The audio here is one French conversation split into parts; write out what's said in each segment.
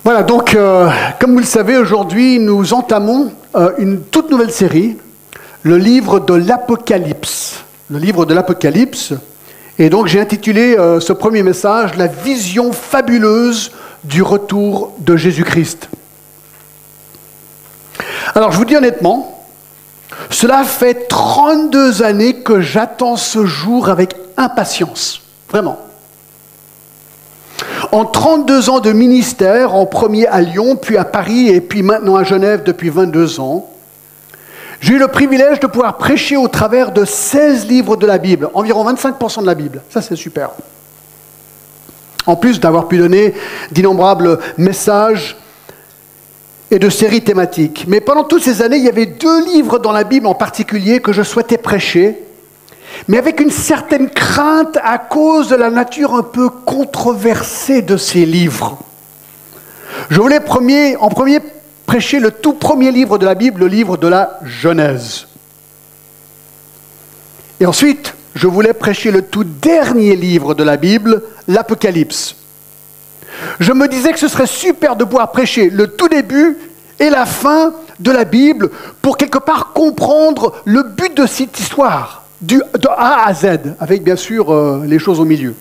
Voilà, donc, comme vous le savez, aujourd'hui, nous entamons une toute nouvelle série, le livre de l'Apocalypse. Le livre de l'Apocalypse. Et donc, j'ai intitulé ce premier message « La vision fabuleuse du retour de Jésus-Christ ». Alors, je vous dis honnêtement, cela fait 32 années que j'attends ce jour avec impatience. Vraiment. En 32 ans de ministère, en premier à Lyon, puis à Paris, et puis maintenant à Genève depuis 22 ans, j'ai eu le privilège de pouvoir prêcher au travers de 16 livres de la Bible, environ 25% de la Bible. Ça, c'est super. En plus d'avoir pu donner d'innombrables messages et de séries thématiques. Mais pendant toutes ces années, il y avait 2 livres dans la Bible en particulier que je souhaitais prêcher, mais avec une certaine crainte à cause de la nature un peu controversée de ces livres. Je voulais en premier prêcher le tout premier livre de la Bible, le livre de la Genèse. Et ensuite, je voulais prêcher le tout dernier livre de la Bible, l'Apocalypse. Je me disais que ce serait super de pouvoir prêcher le tout début et la fin de la Bible pour quelque part comprendre le but de cette histoire. De A à Z, avec bien sûr les choses au milieu.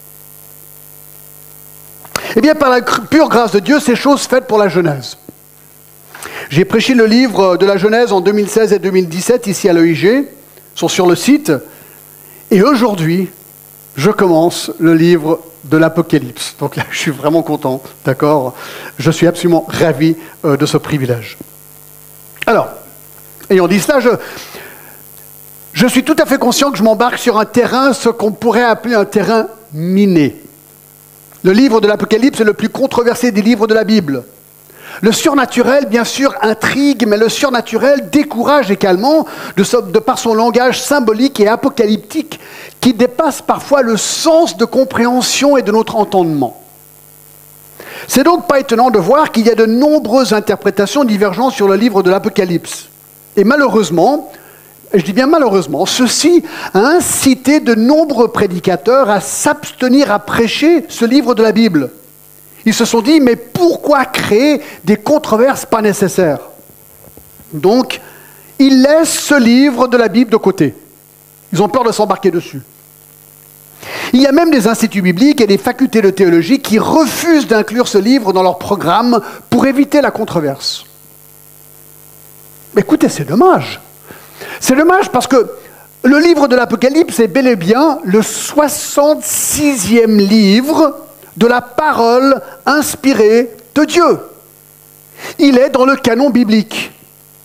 Eh bien, par la pure grâce de Dieu, ces choses faites pour la Genèse. J'ai prêché le livre de la Genèse en 2016 et 2017, ici à l'EIG, sont sur le site. Et aujourd'hui, je commence le livre de l'Apocalypse. Donc là, je suis vraiment content, d'accord? Je suis absolument ravi de ce privilège. Alors, ayant dit cela, je suis tout à fait conscient que je m'embarque sur un terrain, ce qu'on pourrait appeler un terrain miné. Le livre de l'Apocalypse est le plus controversé des livres de la Bible. Le surnaturel, bien sûr, intrigue, mais le surnaturel décourage également de par son langage symbolique et apocalyptique qui dépasse parfois le sens de compréhension et de notre entendement. C'est donc pas étonnant de voir qu'il y a de nombreuses interprétations divergentes sur le livre de l'Apocalypse. Et malheureusement, et je dis bien malheureusement, ceci a incité de nombreux prédicateurs à s'abstenir à prêcher ce livre de la Bible. Ils se sont dit, mais pourquoi créer des controverses pas nécessaires? Donc, ils laissent ce livre de la Bible de côté. Ils ont peur de s'embarquer dessus. Il y a même des instituts bibliques et des facultés de théologie qui refusent d'inclure ce livre dans leur programme pour éviter la controverse. Écoutez, c'est dommage. C'est dommage parce que le livre de l'Apocalypse est bel et bien le 66e livre de la parole inspirée de Dieu. Il est dans le canon biblique.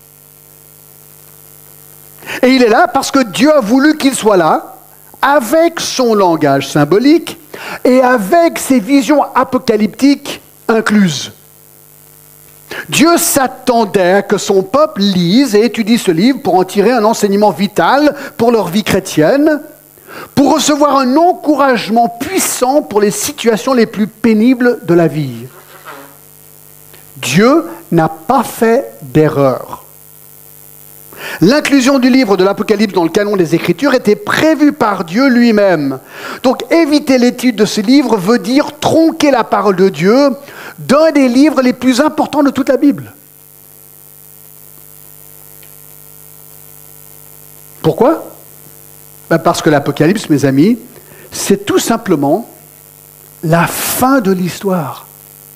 Et il est là parce que Dieu a voulu qu'il soit là, avec son langage symbolique et avec ses visions apocalyptiques incluses. Dieu s'attendait à que son peuple lise et étudie ce livre pour en tirer un enseignement vital pour leur vie chrétienne, pour recevoir un encouragement puissant pour les situations les plus pénibles de la vie. Dieu n'a pas fait d'erreur. L'inclusion du livre de l'Apocalypse dans le canon des Écritures était prévue par Dieu lui-même. Donc éviter l'étude de ce livre veut dire tronquer la parole de Dieu d'un des livres les plus importants de toute la Bible. Pourquoi? Parce que l'Apocalypse, mes amis, c'est tout simplement la fin de l'histoire.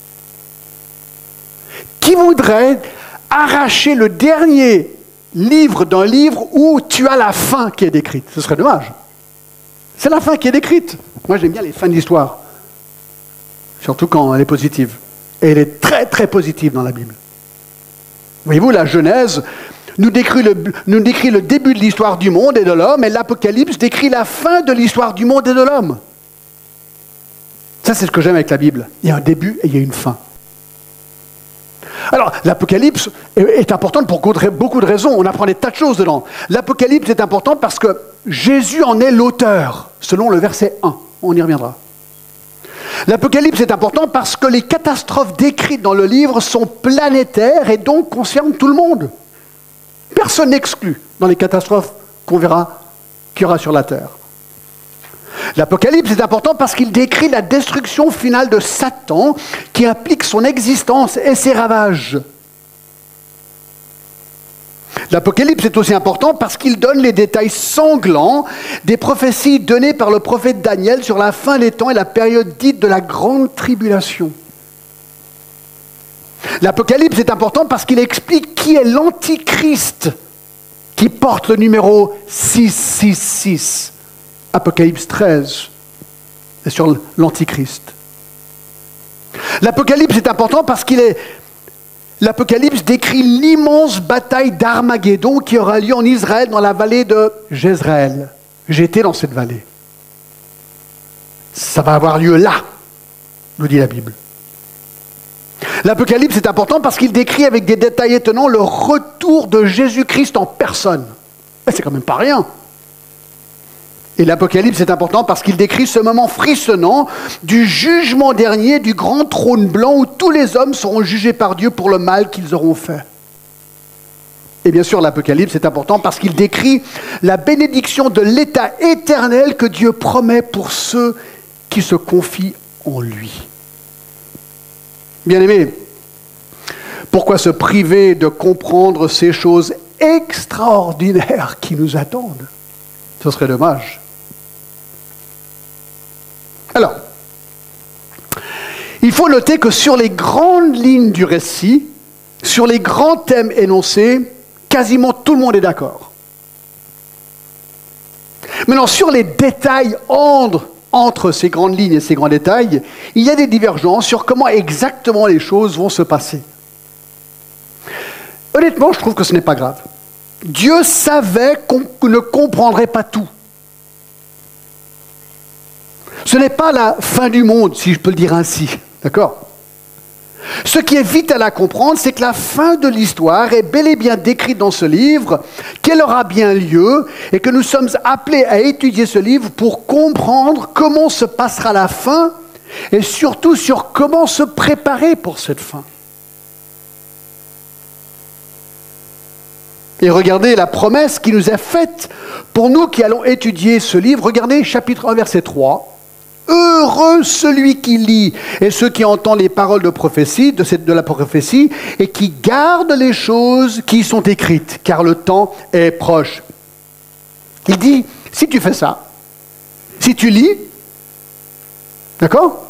Qui voudrait arracher le dernier livre d'un livre où tu as la fin qui est décrite? Ce serait dommage. C'est la fin qui est décrite. Moi, j'aime bien les fins de l'histoire. Surtout quand elle est positive. Et elle est très, très positive dans la Bible. Voyez-vous, la Genèse nous décrit le début de l'histoire du monde et de l'homme, et l'Apocalypse décrit la fin de l'histoire du monde et de l'homme. Ça, c'est ce que j'aime avec la Bible. Il y a un début et il y a une fin. Alors, l'Apocalypse est importante pour beaucoup de raisons. On apprend des tas de choses dedans. L'Apocalypse est important parce que Jésus en est l'auteur, selon le verset 1. On y reviendra. L'Apocalypse est important parce que les catastrophes décrites dans le livre sont planétaires et donc concernent tout le monde. Personne n'exclut dans les catastrophes qu'on verra qu'il y aura sur la Terre. L'Apocalypse est important parce qu'il décrit la destruction finale de Satan qui implique son existence et ses ravages. L'Apocalypse est aussi important parce qu'il donne les détails sanglants des prophéties données par le prophète Daniel sur la fin des temps et la période dite de la grande tribulation. L'Apocalypse est important parce qu'il explique qui est l'Antichrist qui porte le numéro 666. Apocalypse 13 est sur l'Antichrist. L'Apocalypse est important parce l'Apocalypse décrit l'immense bataille d'Armageddon qui aura lieu en Israël dans la vallée de Jezreel. J'étais dans cette vallée. Ça va avoir lieu là, nous dit la Bible. L'Apocalypse est important parce qu'il décrit avec des détails étonnants le retour de Jésus-Christ en personne. C'est quand même pas rien. Et l'Apocalypse est important parce qu'il décrit ce moment frissonnant du jugement dernier du grand trône blanc où tous les hommes seront jugés par Dieu pour le mal qu'ils auront fait. Et bien sûr, l'Apocalypse est important parce qu'il décrit la bénédiction de l'état éternel que Dieu promet pour ceux qui se confient en lui. Bien-aimés, pourquoi se priver de comprendre ces choses extraordinaires qui nous attendent? Ce serait dommage. Alors, il faut noter que sur les grandes lignes du récit, sur les grands thèmes énoncés, quasiment tout le monde est d'accord. Maintenant, sur les détails entre ces grandes lignes et ces grands détails, il y a des divergences sur comment exactement les choses vont se passer. Honnêtement, je trouve que ce n'est pas grave. Dieu savait qu'on ne comprendrait pas tout. Ce n'est pas la fin du monde, si je peux le dire ainsi. D'accord ? Ce qui est vital à comprendre, c'est que la fin de l'histoire est bel et bien décrite dans ce livre, qu'elle aura bien lieu, et que nous sommes appelés à étudier ce livre pour comprendre comment se passera la fin, et surtout sur comment se préparer pour cette fin. Et regardez la promesse qui nous est faite pour nous qui allons étudier ce livre. Regardez chapitre 1, verset 3. Heureux celui qui lit et ceux qui entendent les paroles de prophétie, de la prophétie, et qui gardent les choses qui y sont écrites, car le temps est proche. Il dit, si tu fais ça, si tu lis, d'accord ?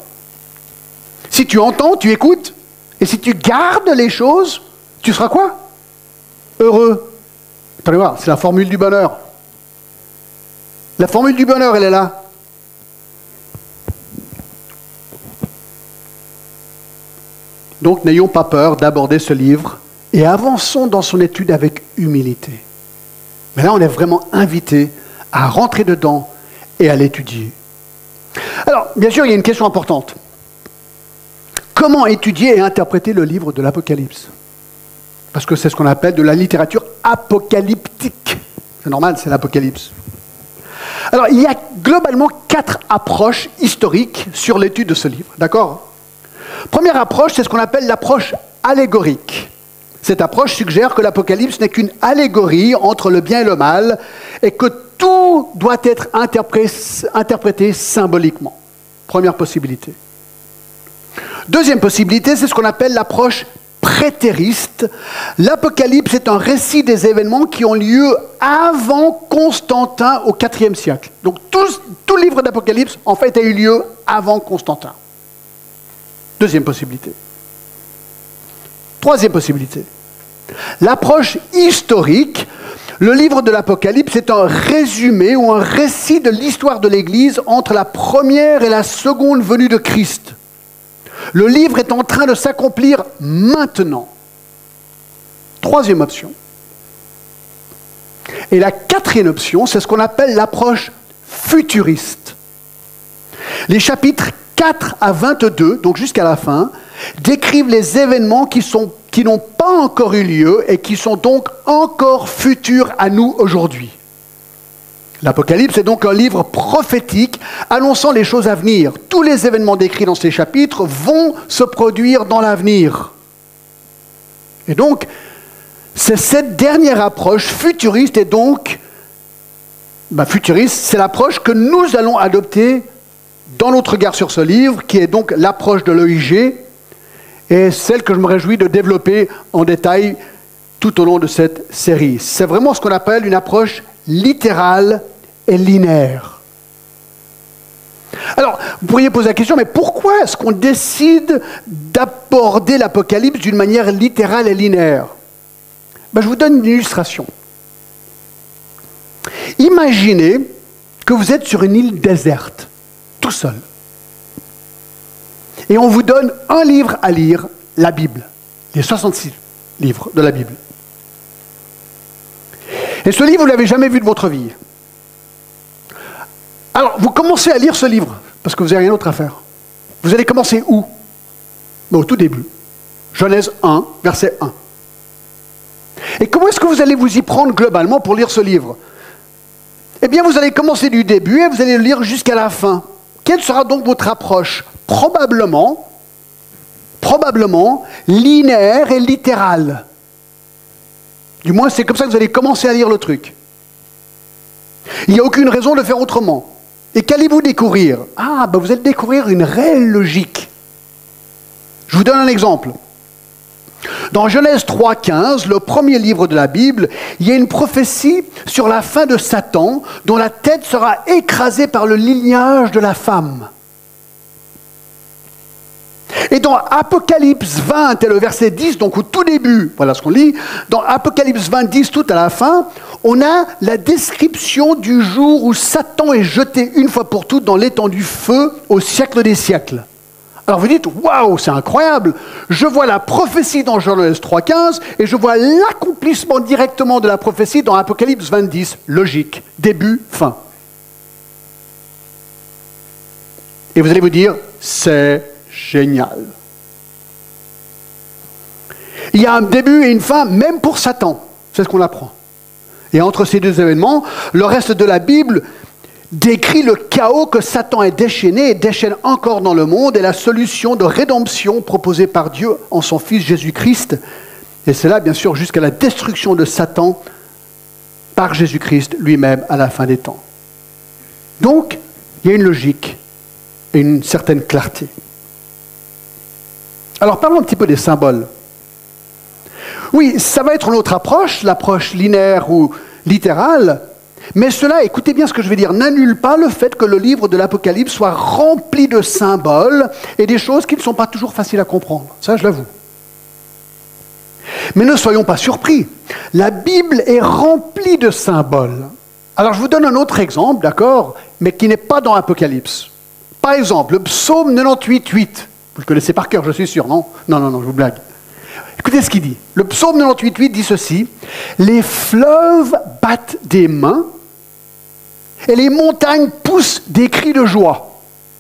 Si tu entends, tu écoutes, et si tu gardes les choses, tu seras quoi ? Heureux. Attendez voir, c'est la formule du bonheur. La formule du bonheur, elle est là. Donc, n'ayons pas peur d'aborder ce livre et avançons dans son étude avec humilité. Mais là, on est vraiment invité à rentrer dedans et à l'étudier. Alors, bien sûr, il y a une question importante. Comment étudier et interpréter le livre de l'Apocalypse ? Parce que c'est ce qu'on appelle de la littérature apocalyptique. C'est normal, c'est l'Apocalypse. Alors, il y a globalement 4 approches historiques sur l'étude de ce livre. D'accord ? Première approche, c'est ce qu'on appelle l'approche allégorique. Cette approche suggère que l'Apocalypse n'est qu'une allégorie entre le bien et le mal et que tout doit être interprété symboliquement. Première possibilité. Deuxième possibilité, c'est ce qu'on appelle l'approche prétériste. L'Apocalypse est un récit des événements qui ont lieu avant Constantin au IVe siècle. Donc tout le livre d'Apocalypse, en fait, a eu lieu avant Constantin. Deuxième possibilité. Troisième possibilité. L'approche historique, le livre de l'Apocalypse est un résumé ou un récit de l'histoire de l'Église entre la première et la seconde venue de Christ. Le livre est en train de s'accomplir maintenant. Troisième option. Et la quatrième option, c'est ce qu'on appelle l'approche futuriste. Les chapitres 4 à 22, donc jusqu'à la fin, décrivent les événements qui n'ont pas encore eu lieu et qui sont donc encore futurs à nous aujourd'hui. L'Apocalypse est donc un livre prophétique annonçant les choses à venir. Tous les événements décrits dans ces chapitres vont se produire dans l'avenir. Et donc, c'est cette dernière approche futuriste et donc futuriste, c'est l'approche que nous allons adopter dans notre regard sur ce livre, qui est donc l'approche de l'EIG, et celle que je me réjouis de développer en détail tout au long de cette série. C'est vraiment ce qu'on appelle une approche littérale et linéaire. Alors, vous pourriez poser la question, mais pourquoi est-ce qu'on décide d'aborder l'Apocalypse d'une manière littérale et linéaire? Je vous donne une illustration. Imaginez que vous êtes sur une île déserte, tout seul. Et on vous donne un livre à lire, la Bible, les 66 livres de la Bible. Et ce livre, vous ne l'avez jamais vu de votre vie. Alors, vous commencez à lire ce livre, parce que vous n'avez rien d'autre à faire. Vous allez commencer où? Au tout début. Genèse 1, verset 1. Et comment est-ce que vous allez vous y prendre globalement pour lire ce livre? Eh bien, vous allez commencer du début et vous allez le lire jusqu'à la fin. Quelle sera donc votre approche? Probablement linéaire et littérale. Du moins, c'est comme ça que vous allez commencer à lire le truc. Il n'y a aucune raison de faire autrement. Et qu'allez-vous découvrir? Vous allez découvrir une réelle logique. Je vous donne un exemple. Dans Genèse 3,15, le premier livre de la Bible, il y a une prophétie sur la fin de Satan, dont la tête sera écrasée par le lignage de la femme. Et dans Apocalypse 20 et le verset 10, donc au tout début, voilà ce qu'on lit, dans Apocalypse 20, 10, tout à la fin, on a la description du jour où Satan est jeté une fois pour toutes dans l'étang du feu au siècle des siècles. Alors vous dites, waouh, c'est incroyable, je vois la prophétie dans Genèse 3,15 et je vois l'accomplissement directement de la prophétie dans Apocalypse 20, 10, logique, début, fin. Et vous allez vous dire, c'est génial. Il y a un début et une fin, même pour Satan. C'est ce qu'on apprend. Et entre ces deux événements, le reste de la Bible décrit le chaos que Satan est déchaîné et déchaîne encore dans le monde et la solution de rédemption proposée par Dieu en son Fils Jésus-Christ. Et c'est là, bien sûr, jusqu'à la destruction de Satan par Jésus-Christ lui-même à la fin des temps. Donc, il y a une logique et une certaine clarté. Alors, parlons un petit peu des symboles. Oui, ça va être notre approche, l'approche linéaire ou littérale, mais cela, écoutez bien ce que je vais dire, n'annule pas le fait que le livre de l'Apocalypse soit rempli de symboles et des choses qui ne sont pas toujours faciles à comprendre. Ça, je l'avoue. Mais ne soyons pas surpris. La Bible est remplie de symboles. Alors, je vous donne un autre exemple, d'accord, mais qui n'est pas dans l'Apocalypse. Par exemple, le psaume 98, 8. Vous le connaissez par cœur, je suis sûr, non? Non, je vous blague. Écoutez ce qu'il dit. Le psaume 98, 8 dit ceci. « Les fleuves battent des mains et les montagnes poussent des cris de joie. »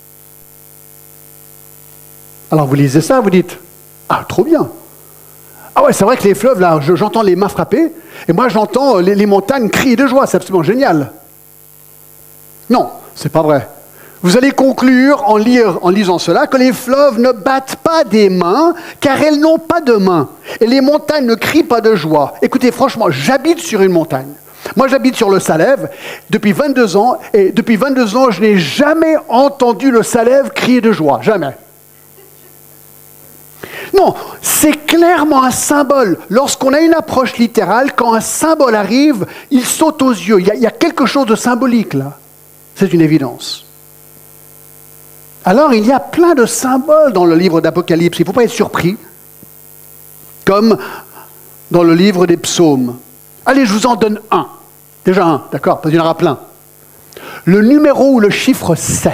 Alors vous lisez ça, vous dites « Ah, trop bien. Ah ouais, c'est vrai que les fleuves, là, j'entends les mains frapper et moi j'entends les montagnes crier de joie. C'est absolument génial. » Non, c'est pas vrai. Vous allez conclure en lisant cela que les fleuves ne battent pas des mains car elles n'ont pas de mains. Et les montagnes ne crient pas de joie. Écoutez, franchement, j'habite sur une montagne. Moi, j'habite sur le Salève depuis 22 ans. Et depuis 22 ans, je n'ai jamais entendu le Salève crier de joie. Jamais. Non, c'est clairement un symbole. Lorsqu'on a une approche littérale, quand un symbole arrive, il saute aux yeux. Il y a quelque chose de symbolique là. C'est une évidence. Alors, il y a plein de symboles dans le livre d'Apocalypse. Il ne faut pas être surpris, comme dans le livre des psaumes. Allez, je vous en donne un. Déjà un, d'accord, parce qu'il y en aura plein. Le numéro ou le chiffre 7.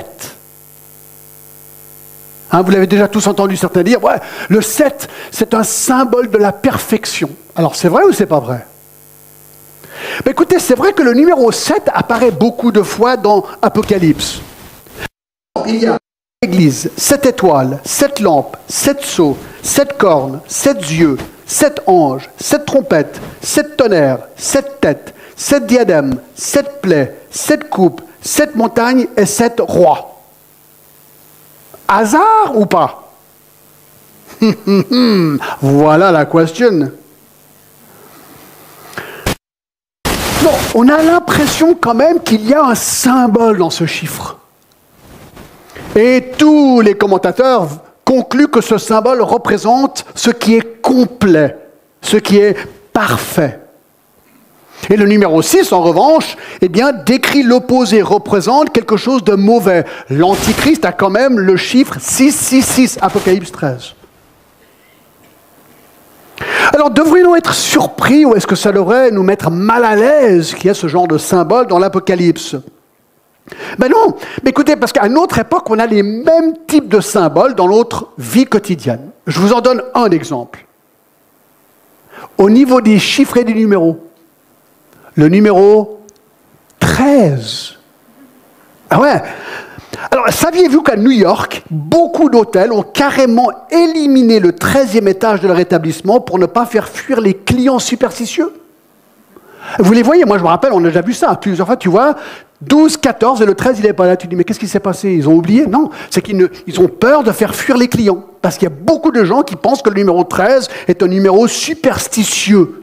Vous l'avez déjà tous entendu certains dire, ouais, le 7, c'est un symbole de la perfection. Alors, c'est vrai ou c'est pas vrai? Mais écoutez, c'est vrai que le numéro 7 apparaît beaucoup de fois dans Apocalypse. Il y a l'Église, 7 étoiles, 7 lampes, 7 sceaux, 7 cornes, 7 yeux, 7 anges, 7 trompettes, 7 tonnerres, 7 têtes, 7 diadèmes, 7 plaies, 7 coupes, 7 montagnes et 7 rois. Hasard ou pas? Voilà la question. Non, on a l'impression quand même qu'il y a un symbole dans ce chiffre. Et tous les commentateurs concluent que ce symbole représente ce qui est complet, ce qui est parfait. Et le numéro 6, en revanche, eh bien, décrit l'opposé, représente quelque chose de mauvais. L'Antichrist a quand même le chiffre 666, Apocalypse 13. Alors, devrions-nous être surpris ou est-ce que ça devrait nous mettre mal à l'aise qu'il y ait ce genre de symbole dans l'Apocalypse? Ben non, mais écoutez, parce qu'à notre époque, on a les mêmes types de symboles dans notre vie quotidienne. Je vous en donne un exemple. Au niveau des chiffres et des numéros, le numéro 13. Ah ouais. Alors, saviez-vous qu'à New York, beaucoup d'hôtels ont carrément éliminé le 13e étage de leur établissement pour ne pas faire fuir les clients superstitieux? Vous les voyez, moi je me rappelle, on a déjà vu ça plusieurs fois, tu vois, 12, 14 et le 13 il n'est pas là. Tu dis, mais qu'est-ce qui s'est passé? Ils ont oublié? Non, c'est qu'ils ont peur de faire fuir les clients. Parce qu'il y a beaucoup de gens qui pensent que le numéro 13 est un numéro superstitieux.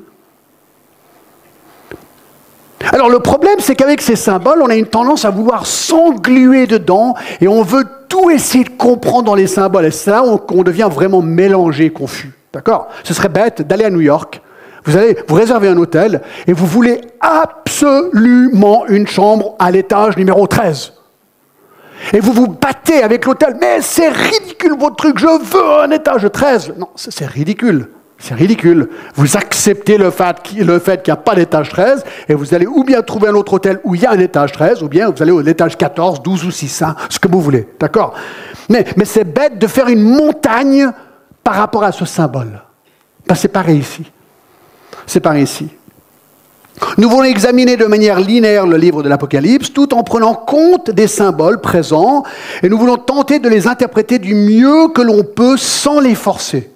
Alors le problème, c'est qu'avec ces symboles, on a une tendance à vouloir s'engluer dedans et on veut tout essayer de comprendre dans les symboles. Et c'est là qu'on devient vraiment mélangé, confus. D'accord? Ce serait bête d'aller à New York, vous allez vous réserver un hôtel et vous voulez absolument une chambre à l'étage numéro 13. Et vous vous battez avec l'hôtel. Mais c'est ridicule votre truc, je veux un étage 13. Non, c'est ridicule. C'est ridicule. Vous acceptez le fait qu'il n'y a pas d'étage 13 et vous allez ou bien trouver un autre hôtel où il y a un étage 13 ou bien vous allez à l'étage 14, 12 ou 6, hein, ce que vous voulez. D'accord? Mais c'est bête de faire une montagne par rapport à ce symbole. Ben, c'est pareil ici. C'est pareil ici. Nous voulons examiner de manière linéaire le livre de l'Apocalypse tout en prenant compte des symboles présents et nous voulons tenter de les interpréter du mieux que l'on peut sans les forcer.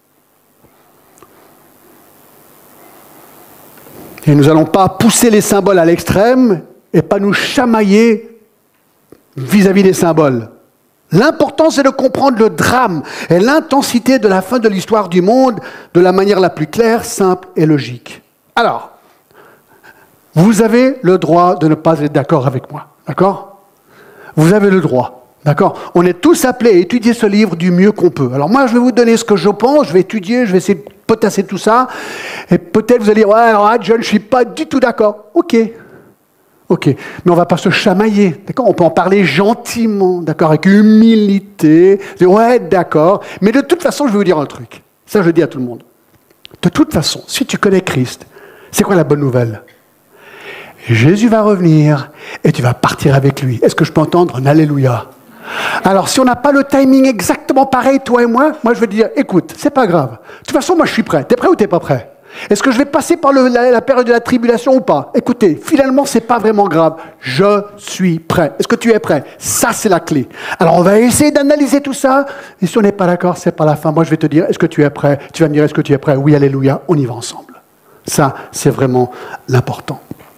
Et nous n'allons pas pousser les symboles à l'extrême et pas nous chamailler vis-à-vis des symboles. L'important, c'est de comprendre le drame et l'intensité de la fin de l'histoire du monde de la manière la plus claire, simple et logique. Alors, vous avez le droit de ne pas être d'accord avec moi, d'accord? Vous avez le droit, d'accord? On est tous appelés à étudier ce livre du mieux qu'on peut. Alors moi, je vais vous donner ce que je pense, je vais étudier, je vais essayer de potasser tout ça, et peut-être vous allez dire, ouais, alors John, je ne suis pas du tout d'accord. Ok, mais on ne va pas se chamailler, d'accord? On peut en parler gentiment, d'accord, avec humilité. Ouais, d'accord, mais de toute façon, je vais vous dire un truc. Ça, je le dis à tout le monde. De toute façon, si tu connais Christ, c'est quoi la bonne nouvelle? Jésus va revenir et tu vas partir avec lui. Est-ce que je peux entendre un Alléluia? Alors, si on n'a pas le timing exactement pareil, toi et moi je vais te dire, écoute, c'est pas grave. De toute façon, moi, je suis prêt. T'es prêt ou t'es pas prêt? Est-ce que je vais passer par la période de la tribulation ou pas? Écoutez, finalement, c'est pas vraiment grave. Je suis prêt. Est-ce que tu es prêt? Ça, c'est la clé. Alors, on va essayer d'analyser tout ça. Et si on n'est pas d'accord, c'est pas la fin. Moi, je vais te dire, est-ce que tu es prêt? Tu vas me dire, est-ce que tu es prêt? Oui, Alléluia, on y va ensemble. Ça, c'est vraiment l'important.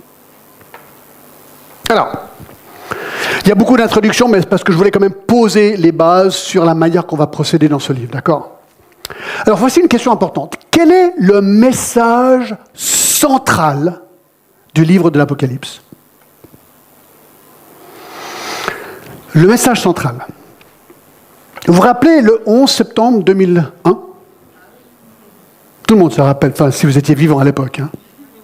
Alors, il y a beaucoup d'introductions, mais c'est parce que je voulais quand même poser les bases sur la manière qu'on va procéder dans ce livre, d'accord? Alors, voici une question importante. Quel est le message central du livre de l'Apocalypse? Le message central. Vous vous rappelez le 11 septembre 2001? Tout le monde se rappelle, enfin, si vous étiez vivant à l'époque, hein.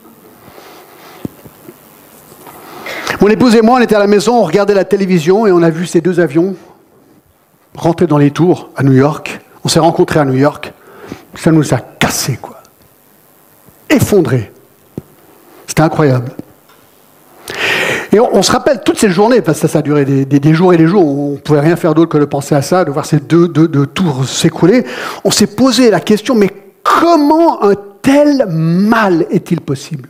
Mon épouse et moi, on était à la maison, on regardait la télévision et on a vu ces deux avions rentrer dans les tours à New York. On s'est rencontrés à New York. Ça nous a cassés, quoi. Effondrés. C'était incroyable. Et on se rappelle toutes ces journées, parce que ça a duré des jours et des jours, on ne pouvait rien faire d'autre que de penser à ça, de voir ces deux tours s'écrouler. On s'est posé la question, mais comment un tel mal est-il possible?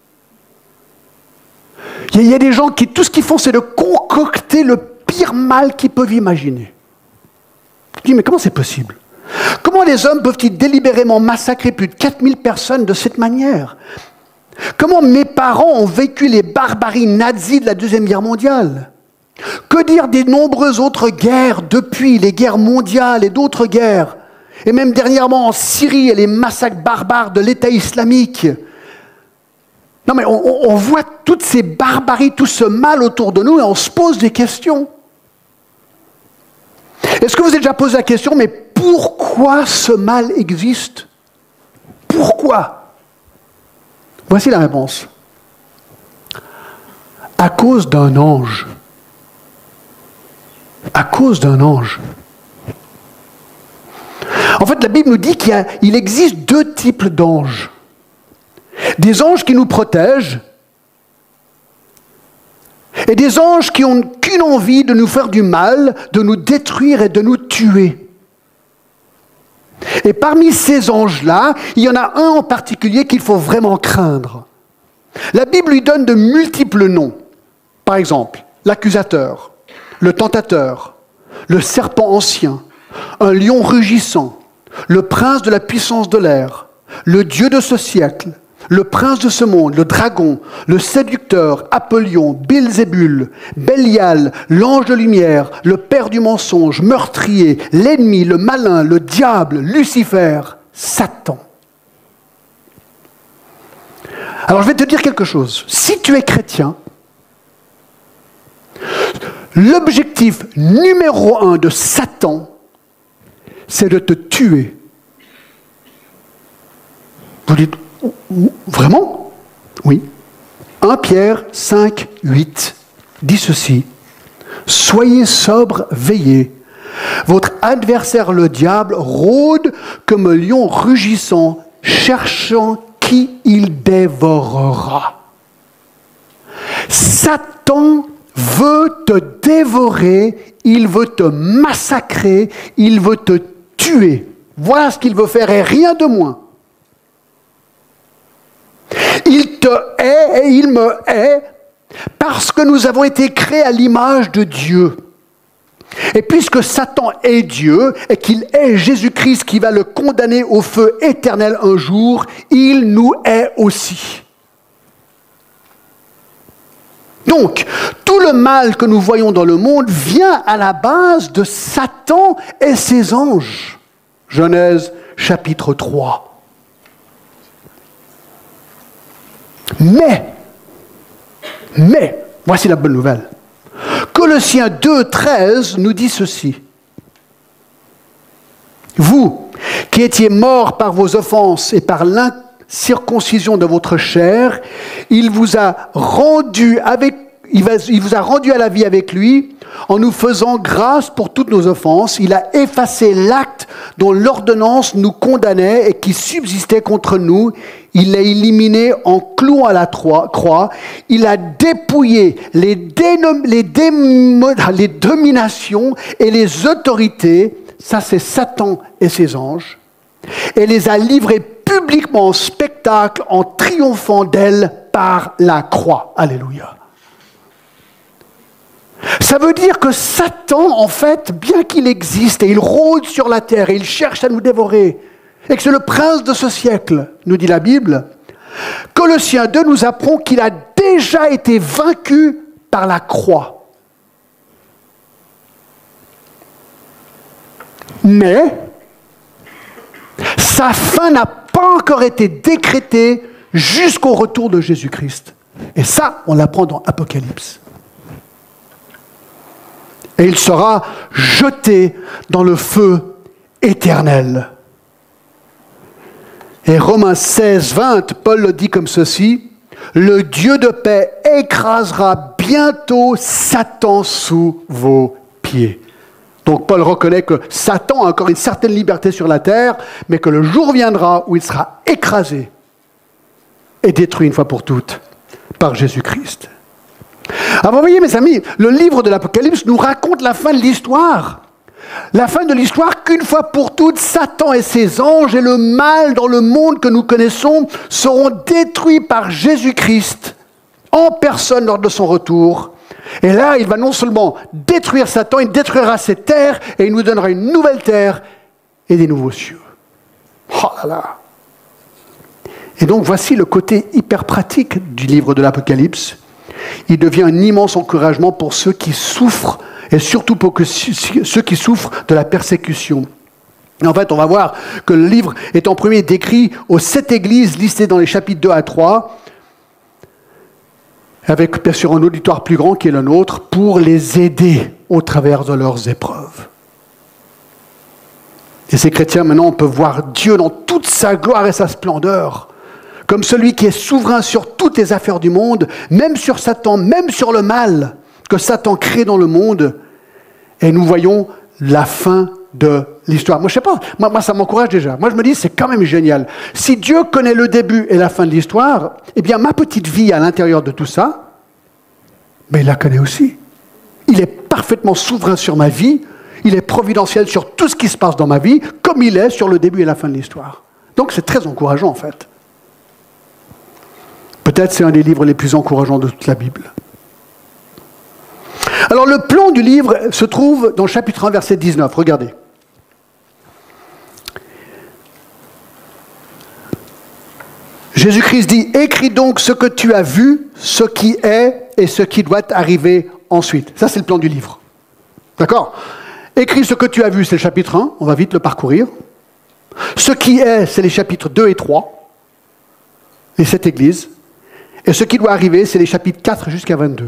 Il y a des gens qui, tout ce qu'ils font, c'est de concocter le pire mal qu'ils peuvent imaginer. Je dis, mais comment c'est possible? Comment les hommes peuvent-ils délibérément massacrer plus de 4000 personnes de cette manière? Comment mes parents ont vécu les barbaries nazies de la Deuxième Guerre mondiale? Que dire des nombreuses autres guerres depuis, les guerres mondiales et d'autres guerres? Et même dernièrement en Syrie et les massacres barbares de l'État islamique. Non mais on voit toutes ces barbaries, tout ce mal autour de nous et on se pose des questions. Est-ce que vous avez déjà posé la question, mais pourquoi ce mal existe? Pourquoi? Voici la réponse. À cause d'un ange. À cause d'un ange. En fait, la Bible nous dit qu'il existe deux types d'anges. Des anges qui nous protègent et des anges qui n'ont qu'une envie de nous faire du mal, de nous détruire et de nous tuer. Et parmi ces anges-là, il y en a un en particulier qu'il faut vraiment craindre. La Bible lui donne de multiples noms. Par exemple, l'accusateur, le tentateur, le serpent ancien, un lion rugissant, le prince de la puissance de l'air, le Dieu de ce siècle, le prince de ce monde, le dragon, le séducteur, Apollyon, Belzébul, Bélial, l'ange de lumière, le père du mensonge, meurtrier, l'ennemi, le malin, le diable, Lucifer, Satan. Alors je vais te dire quelque chose. Si tu es chrétien, l'objectif numéro 1 de Satan, c'est de te tuer. Vous dites, vraiment? Oui. 1 Pierre 5, 8 dit ceci. Soyez sobres, veillez. Votre adversaire le diable rôde comme un lion rugissant, cherchant qui il dévorera. Satan veut te dévorer, il veut te massacrer, il veut te tuer. Voilà ce qu'il veut faire et rien de moins. Il te hait et il me hait parce que nous avons été créés à l'image de Dieu. Et puisque Satan est Dieu et qu'il est Jésus-Christ qui va le condamner au feu éternel un jour, il nous hait aussi. Donc, tout le mal que nous voyons dans le monde vient à la base de Satan et ses anges. Genèse chapitre 3. Mais, voici la bonne nouvelle. Colossiens 2, 13 nous dit ceci. Vous, qui étiez morts par vos offenses et par l'incirconcision de votre chair, il vous a rendu à la vie avec lui, en nous faisant grâce pour toutes nos offenses. Il a effacé l'acte dont l'ordonnance nous condamnait et qui subsistait contre nous. Il l'a éliminé en clouant à la croix. Il a dépouillé les dominations et les autorités, ça c'est Satan et ses anges, et les a livrés publiquement en spectacle en triomphant d'elles par la croix. Alléluia. Ça veut dire que Satan, en fait, bien qu'il existe et il rôde sur la terre et il cherche à nous dévorer, et que c'est le prince de ce siècle, nous dit la Bible, Colossiens 2 nous apprend qu'il a déjà été vaincu par la croix. Mais sa fin n'a pas encore été décrétée jusqu'au retour de Jésus-Christ. Et ça, on l'apprend dans Apocalypse. Et il sera jeté dans le feu éternel. Et Romains 16, 20, Paul le dit comme ceci, « Le Dieu de paix écrasera bientôt Satan sous vos pieds. » Donc Paul reconnaît que Satan a encore une certaine liberté sur la terre, mais que le jour viendra où il sera écrasé et détruit une fois pour toutes par Jésus-Christ. Alors vous voyez mes amis, le livre de l'Apocalypse nous raconte la fin de l'histoire. La fin de l'histoire qu'une fois pour toutes, Satan et ses anges et le mal dans le monde que nous connaissons seront détruits par Jésus-Christ en personne lors de son retour. Et là, il va non seulement détruire Satan, il détruira cette terre et il nous donnera une nouvelle terre et des nouveaux cieux. Oh là là! Et donc voici le côté hyper pratique du livre de l'Apocalypse. Il devient un immense encouragement pour ceux qui souffrent, et surtout pour ceux qui souffrent de la persécution. En fait, on va voir que le livre est en premier décrit aux 7 églises listées dans les chapitres 2 à 3. avec bien sûr un auditoire plus grand qui est le nôtre, pour les aider au travers de leurs épreuves. Et ces chrétiens, maintenant, on peut voir Dieu dans toute sa gloire et sa splendeur, comme celui qui est souverain sur toutes les affaires du monde, même sur Satan, même sur le mal que Satan crée dans le monde. Et nous voyons la fin de l'histoire. Moi, je sais pas, moi ça m'encourage déjà. Moi, je me dis, c'est quand même génial. Si Dieu connaît le début et la fin de l'histoire, eh bien, ma petite vie à l'intérieur de tout ça, mais il la connaît aussi. Il est parfaitement souverain sur ma vie. Il est providentiel sur tout ce qui se passe dans ma vie, comme il est sur le début et la fin de l'histoire. Donc, c'est très encourageant, en fait. Peut-être c'est un des livres les plus encourageants de toute la Bible. Alors, le plan du livre se trouve dans le chapitre 1, verset 19. Regardez. Jésus-Christ dit, « Écris donc ce que tu as vu, ce qui est et ce qui doit arriver ensuite. » Ça, c'est le plan du livre. D'accord ? Écris ce que tu as vu, c'est le chapitre 1. On va vite le parcourir. Ce qui est, c'est les chapitres 2 et 3. Les 7 églises. Et ce qui doit arriver, c'est les chapitres 4 jusqu'à 22.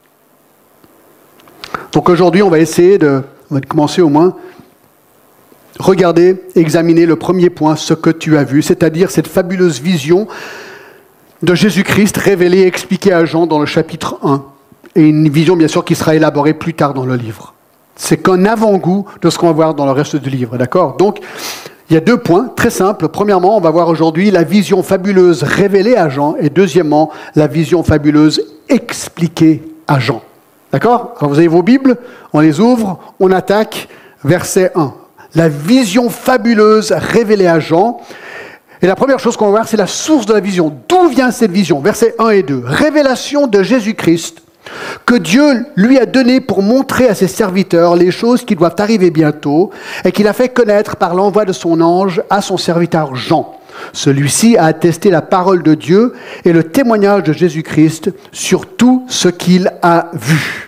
Donc aujourd'hui, on va essayer on va commencer au moins, regarder, examiner le premier point, ce que tu as vu, c'est-à-dire cette fabuleuse vision de Jésus-Christ révélée et expliquée à Jean dans le chapitre 1. Et une vision, bien sûr, qui sera élaborée plus tard dans le livre. C'est qu'un avant-goût de ce qu'on va voir dans le reste du livre, d'accord ? Donc, il y a 2 points très simples. Premièrement, on va voir aujourd'hui la vision fabuleuse révélée à Jean, et deuxièmement, la vision fabuleuse expliquée à Jean. D'accord ? Alors vous avez vos Bibles, on les ouvre, on attaque, verset 1. La vision fabuleuse révélée à Jean. Et la première chose qu'on va voir, c'est la source de la vision. D'où vient cette vision ? Versets 1 et 2. Révélation de Jésus-Christ, que Dieu lui a donné pour montrer à ses serviteurs les choses qui doivent arriver bientôt, et qu'il a fait connaître par l'envoi de son ange à son serviteur Jean. Celui-ci a attesté la parole de Dieu et le témoignage de Jésus-Christ sur tout ce qu'il a vu.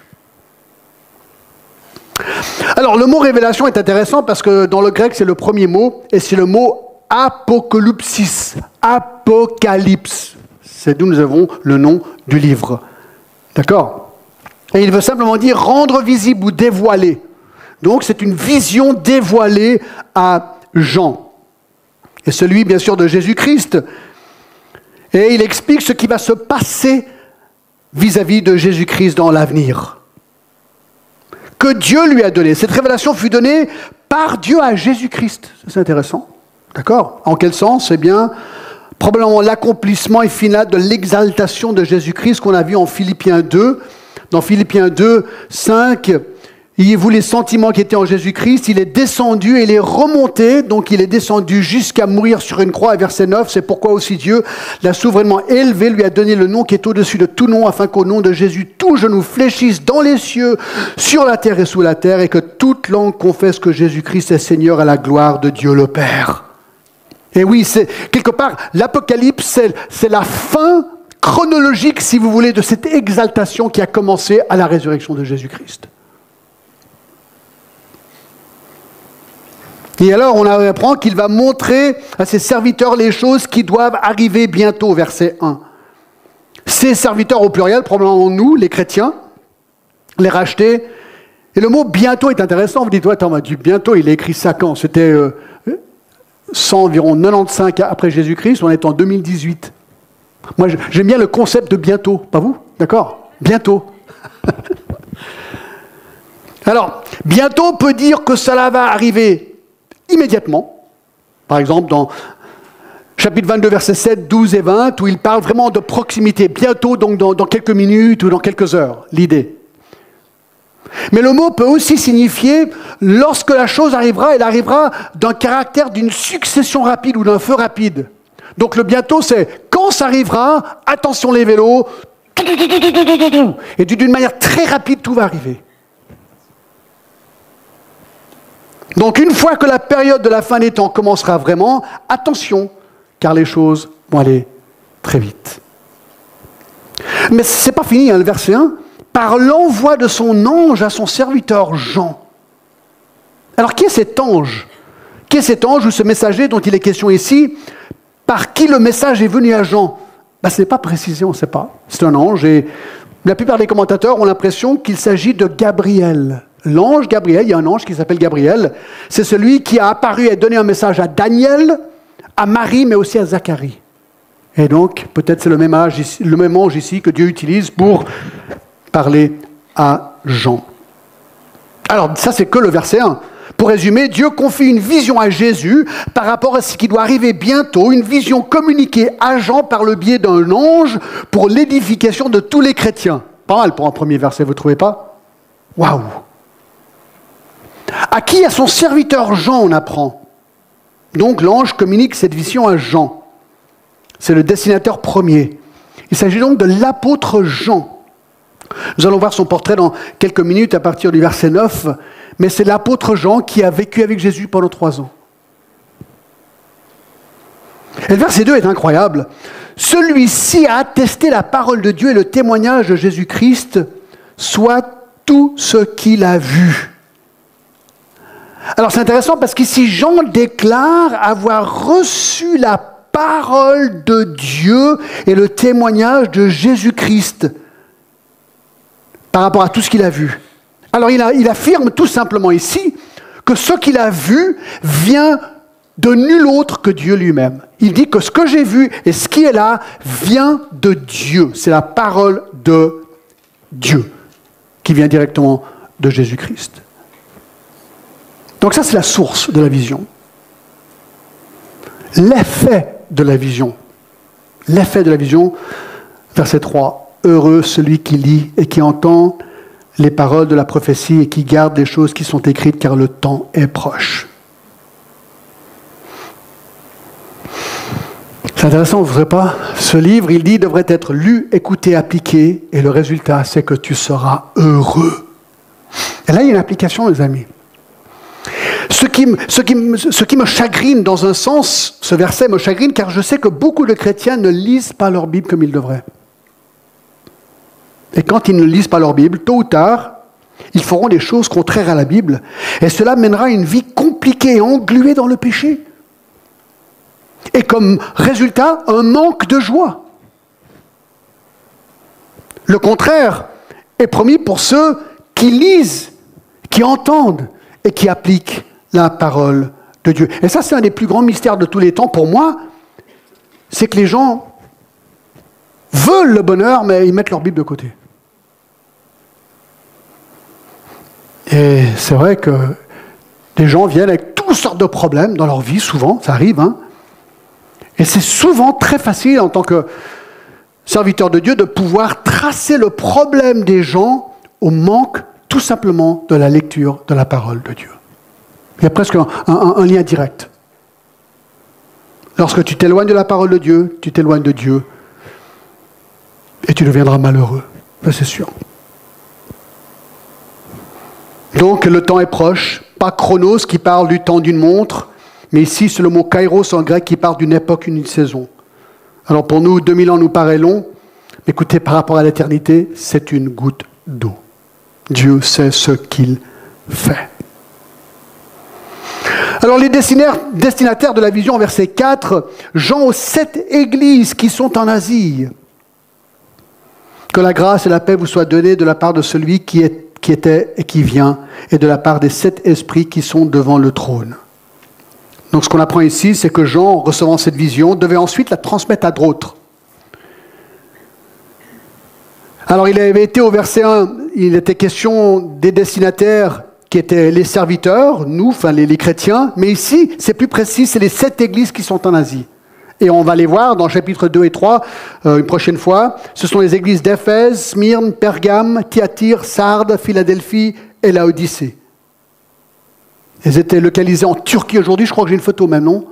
Alors, le mot révélation est intéressant parce que dans le grec, c'est le premier mot, et c'est le mot apocalypsis, apocalypse. C'est d'où nous avons le nom du livre. D'accord ? Et il veut simplement dire rendre visible ou dévoiler. Donc, c'est une vision dévoilée à Jean. Et celui, bien sûr, de Jésus-Christ. Et il explique ce qui va se passer vis-à-vis de Jésus-Christ dans l'avenir. Que Dieu lui a donné. Cette révélation fut donnée par Dieu à Jésus-Christ. C'est intéressant. D'accord ? En quel sens ? Eh bien, probablement l'accomplissement et final de l'exaltation de Jésus-Christ qu'on a vu en Philippiens 2. Dans Philippiens 2, 5, il voulait les sentiments qui étaient en Jésus-Christ, il est descendu et il est remonté, donc il est descendu jusqu'à mourir sur une croix. Et verset 9, c'est pourquoi aussi Dieu l'a souverainement élevé, lui a donné le nom qui est au-dessus de tout nom, afin qu'au nom de Jésus, tout genou fléchisse dans les cieux, sur la terre et sous la terre, et que toute langue confesse que Jésus-Christ est Seigneur à la gloire de Dieu le Père. Et oui, c'est quelque part, l'Apocalypse, c'est la fin chronologique, si vous voulez, de cette exaltation qui a commencé à la résurrection de Jésus-Christ. Et alors, on apprend qu'il va montrer à ses serviteurs les choses qui doivent arriver bientôt, verset 1. Ses serviteurs au pluriel, probablement nous, les chrétiens, les rachetés. Et le mot « bientôt » est intéressant. Vous dites, attends, du bientôt, il a écrit ça quand ? C'était environ 95 après Jésus-Christ, on est en 2018. Moi, j'aime bien le concept de bientôt, pas vous ? D'accord ? Bientôt. Alors, bientôt peut dire que cela va arriver immédiatement. Par exemple, dans chapitre 22, versets 7, 12 et 20, où il parle vraiment de proximité. Bientôt, donc dans quelques minutes ou dans quelques heures, l'idée. Mais le mot peut aussi signifier, lorsque la chose arrivera, elle arrivera d'un caractère d'une succession rapide ou d'un feu rapide. Donc le bientôt, c'est quand ça arrivera, attention les vélos, et d'une manière très rapide, tout va arriver. Donc une fois que la période de la fin des temps commencera vraiment, attention, car les choses vont aller très vite. Mais ce n'est pas fini, le verset 1. Par l'envoi de son ange à son serviteur Jean. Alors qui est cet ange ? Qui est cet ange ou ce messager dont il est question ici ? Par qui le message est venu à Jean ? Ben, ce n'est pas précisé, on ne sait pas. C'est un ange et la plupart des commentateurs ont l'impression qu'il s'agit de Gabriel. L'ange Gabriel, il y a un ange qui s'appelle Gabriel. C'est celui qui a apparu et donné un message à Daniel, à Marie, mais aussi à Zacharie. Et donc, peut-être c'est le même ange ici que Dieu utilise pour parler à Jean. Alors, ça, c'est que le verset 1. Pour résumer, Dieu confie une vision à Jésus par rapport à ce qui doit arriver bientôt, une vision communiquée à Jean par le biais d'un ange pour l'édification de tous les chrétiens. Pas mal pour un premier verset, vous ne trouvez pas? Waouh! À qui? À son serviteur Jean, on apprend. Donc, l'ange communique cette vision à Jean. C'est le destinataire premier. Il s'agit donc de l'apôtre Jean. Nous allons voir son portrait dans quelques minutes à partir du verset 9, mais c'est l'apôtre Jean qui a vécu avec Jésus pendant 3 ans. Et le verset 2 est incroyable. Celui-ci a attesté la parole de Dieu et le témoignage de Jésus-Christ, soit tout ce qu'il a vu. Alors c'est intéressant parce qu'ici Jean déclare avoir reçu la parole de Dieu et le témoignage de Jésus-Christ par rapport à tout ce qu'il a vu. Alors il affirme tout simplement ici que ce qu'il a vu vient de nul autre que Dieu lui-même. Il dit que ce que j'ai vu et ce qui est là vient de Dieu. C'est la parole de Dieu qui vient directement de Jésus-Christ. Donc ça, c'est la source de la vision. L'effet de la vision. L'effet de la vision, verset 3. Heureux celui qui lit et qui entend les paroles de la prophétie et qui garde les choses qui sont écrites, car le temps est proche. C'est intéressant, vous ne savez pas? Ce livre, il dit, devrait être lu, écouté, appliqué, et le résultat, c'est que tu seras heureux. Et là, il y a une application, les amis. Ce qui me chagrine dans un sens, ce verset me chagrine, car je sais que beaucoup de chrétiens ne lisent pas leur Bible comme ils devraient. Et quand ils ne lisent pas leur Bible, tôt ou tard, ils feront des choses contraires à la Bible. Et cela mènera à une vie compliquée, engluée dans le péché. Et comme résultat, un manque de joie. Le contraire est promis pour ceux qui lisent, qui entendent et qui appliquent la parole de Dieu. Et ça, c'est un des plus grands mystères de tous les temps pour moi, c'est que les gens veulent le bonheur, mais ils mettent leur Bible de côté. Et c'est vrai que les gens viennent avec toutes sortes de problèmes dans leur vie, souvent, ça arrive, hein. Et c'est souvent très facile, en tant que serviteur de Dieu, de pouvoir tracer le problème des gens au manque, tout simplement, de la lecture de la parole de Dieu. Il y a presque un lien direct. Lorsque tu t'éloignes de la parole de Dieu, tu t'éloignes de Dieu et tu deviendras malheureux. Ça, c'est sûr. Donc, le temps est proche. Pas chronos qui parle du temps d'une montre, mais ici, c'est le mot kairos en grec qui parle d'une époque, une saison. Alors, pour nous, 2000 ans nous paraît long. Mais écoutez, par rapport à l'éternité, c'est une goutte d'eau. Dieu sait ce qu'il fait. Alors, les destinataires de la vision, verset 4, Jean aux 7 églises qui sont en Asie. Que la grâce et la paix vous soient données de la part de celui qui était et qui vient, et de la part des 7 esprits qui sont devant le trône. Donc ce qu'on apprend ici, c'est que Jean, en recevant cette vision, devait ensuite la transmettre à d'autres. Alors il avait été au verset 1, il était question des destinataires qui étaient les serviteurs, nous, enfin les chrétiens, mais ici, c'est plus précis, c'est les 7 églises qui sont en Asie. Et on va les voir dans chapitres 2 et 3 une prochaine fois. Ce sont les églises d'Éphèse, Smyrne, Pergame, Thyatire, Sardes, Philadelphie et Laodicée. Elles étaient localisées en Turquie aujourd'hui. Je crois que j'ai une photo même, non?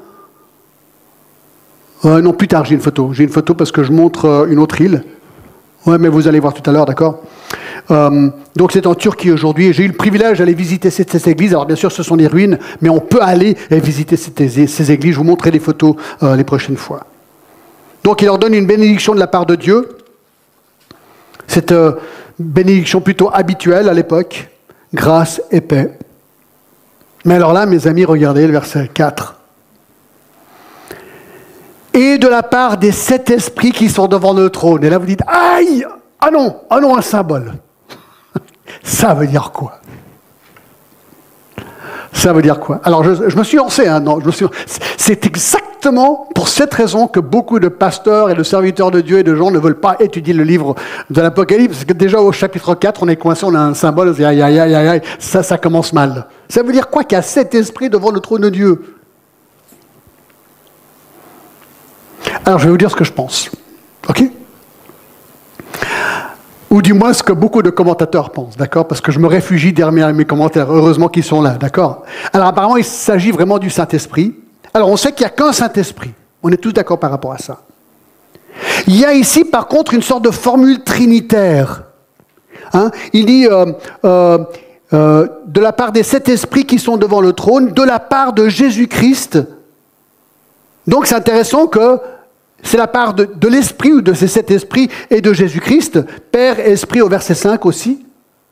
Non, plus tard j'ai une photo. J'ai une photo parce que je montre une autre île. Ouais, mais vous allez voir tout à l'heure, d'accord? Donc c'est en Turquie aujourd'hui. J'ai eu le privilège d'aller visiter ces églises. Alors bien sûr, ce sont des ruines, mais on peut aller et visiter ces églises. Je vous montrerai les photos les prochaines fois. Donc il leur donne une bénédiction de la part de Dieu. Cette bénédiction plutôt habituelle à l'époque. Grâce et paix. Mais alors là, mes amis, regardez le verset 4. et de la part des 7 esprits qui sont devant le trône. Et là vous dites, aïe, ah non, un symbole. Ça veut dire quoi? Ça veut dire quoi? Alors je me suis lancé, c'est exactement pour cette raison que beaucoup de pasteurs et de serviteurs de Dieu et de gens ne veulent pas étudier le livre de l'Apocalypse, parce que déjà au chapitre 4, on est coincé, on a un symbole, on dit aïe, aïe, aïe, aïe, ça commence mal. Ça veut dire quoi qu'il y a 7 esprits devant le trône de Dieu? Alors je vais vous dire ce que je pense, ok? Ou du moins ce que beaucoup de commentateurs pensent, d'accord? Parce que je me réfugie derrière mes commentaires, heureusement qu'ils sont là, d'accord? Alors apparemment, il s'agit vraiment du Saint-Esprit. Alors on sait qu'il n'y a qu'un Saint-Esprit, on est tous d'accord par rapport à ça. Il y a ici par contre une sorte de formule trinitaire. Hein? Il dit, de la part des 7 esprits qui sont devant le trône, de la part de Jésus-Christ. Donc c'est intéressant que c'est la part de l'Esprit ou de ces 7 esprits et de Jésus-Christ, Père et Esprit au verset 5 aussi.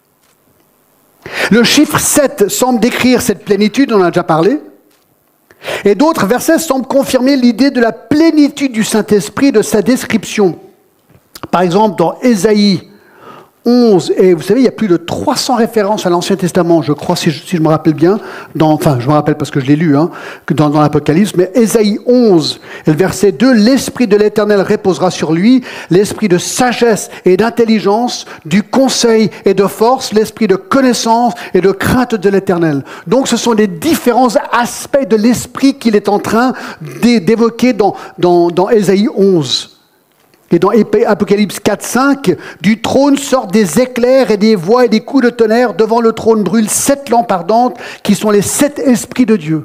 Le chiffre 7 semble décrire cette plénitude, on en a déjà parlé. Et d'autres versets semblent confirmer l'idée de la plénitude du Saint-Esprit, de sa description. Par exemple, dans Ésaïe 11, et vous savez, il y a plus de 300 références à l'Ancien Testament, je crois, si je me rappelle bien, enfin, je me rappelle parce que je l'ai lu, dans l'Apocalypse, mais Ésaïe 11, et le verset 2, « L'Esprit de l'Éternel reposera sur lui, l'Esprit de sagesse et d'intelligence, du conseil et de force, l'Esprit de connaissance et de crainte de l'Éternel. » Donc, ce sont les différents aspects de l'Esprit qu'il est en train d'évoquer dans Ésaïe 11. Et dans Apocalypse 4, 5, du trône sortent des éclairs et des voix et des coups de tonnerre. Devant le trône brûlent 7 lampes ardentes qui sont les 7 esprits de Dieu.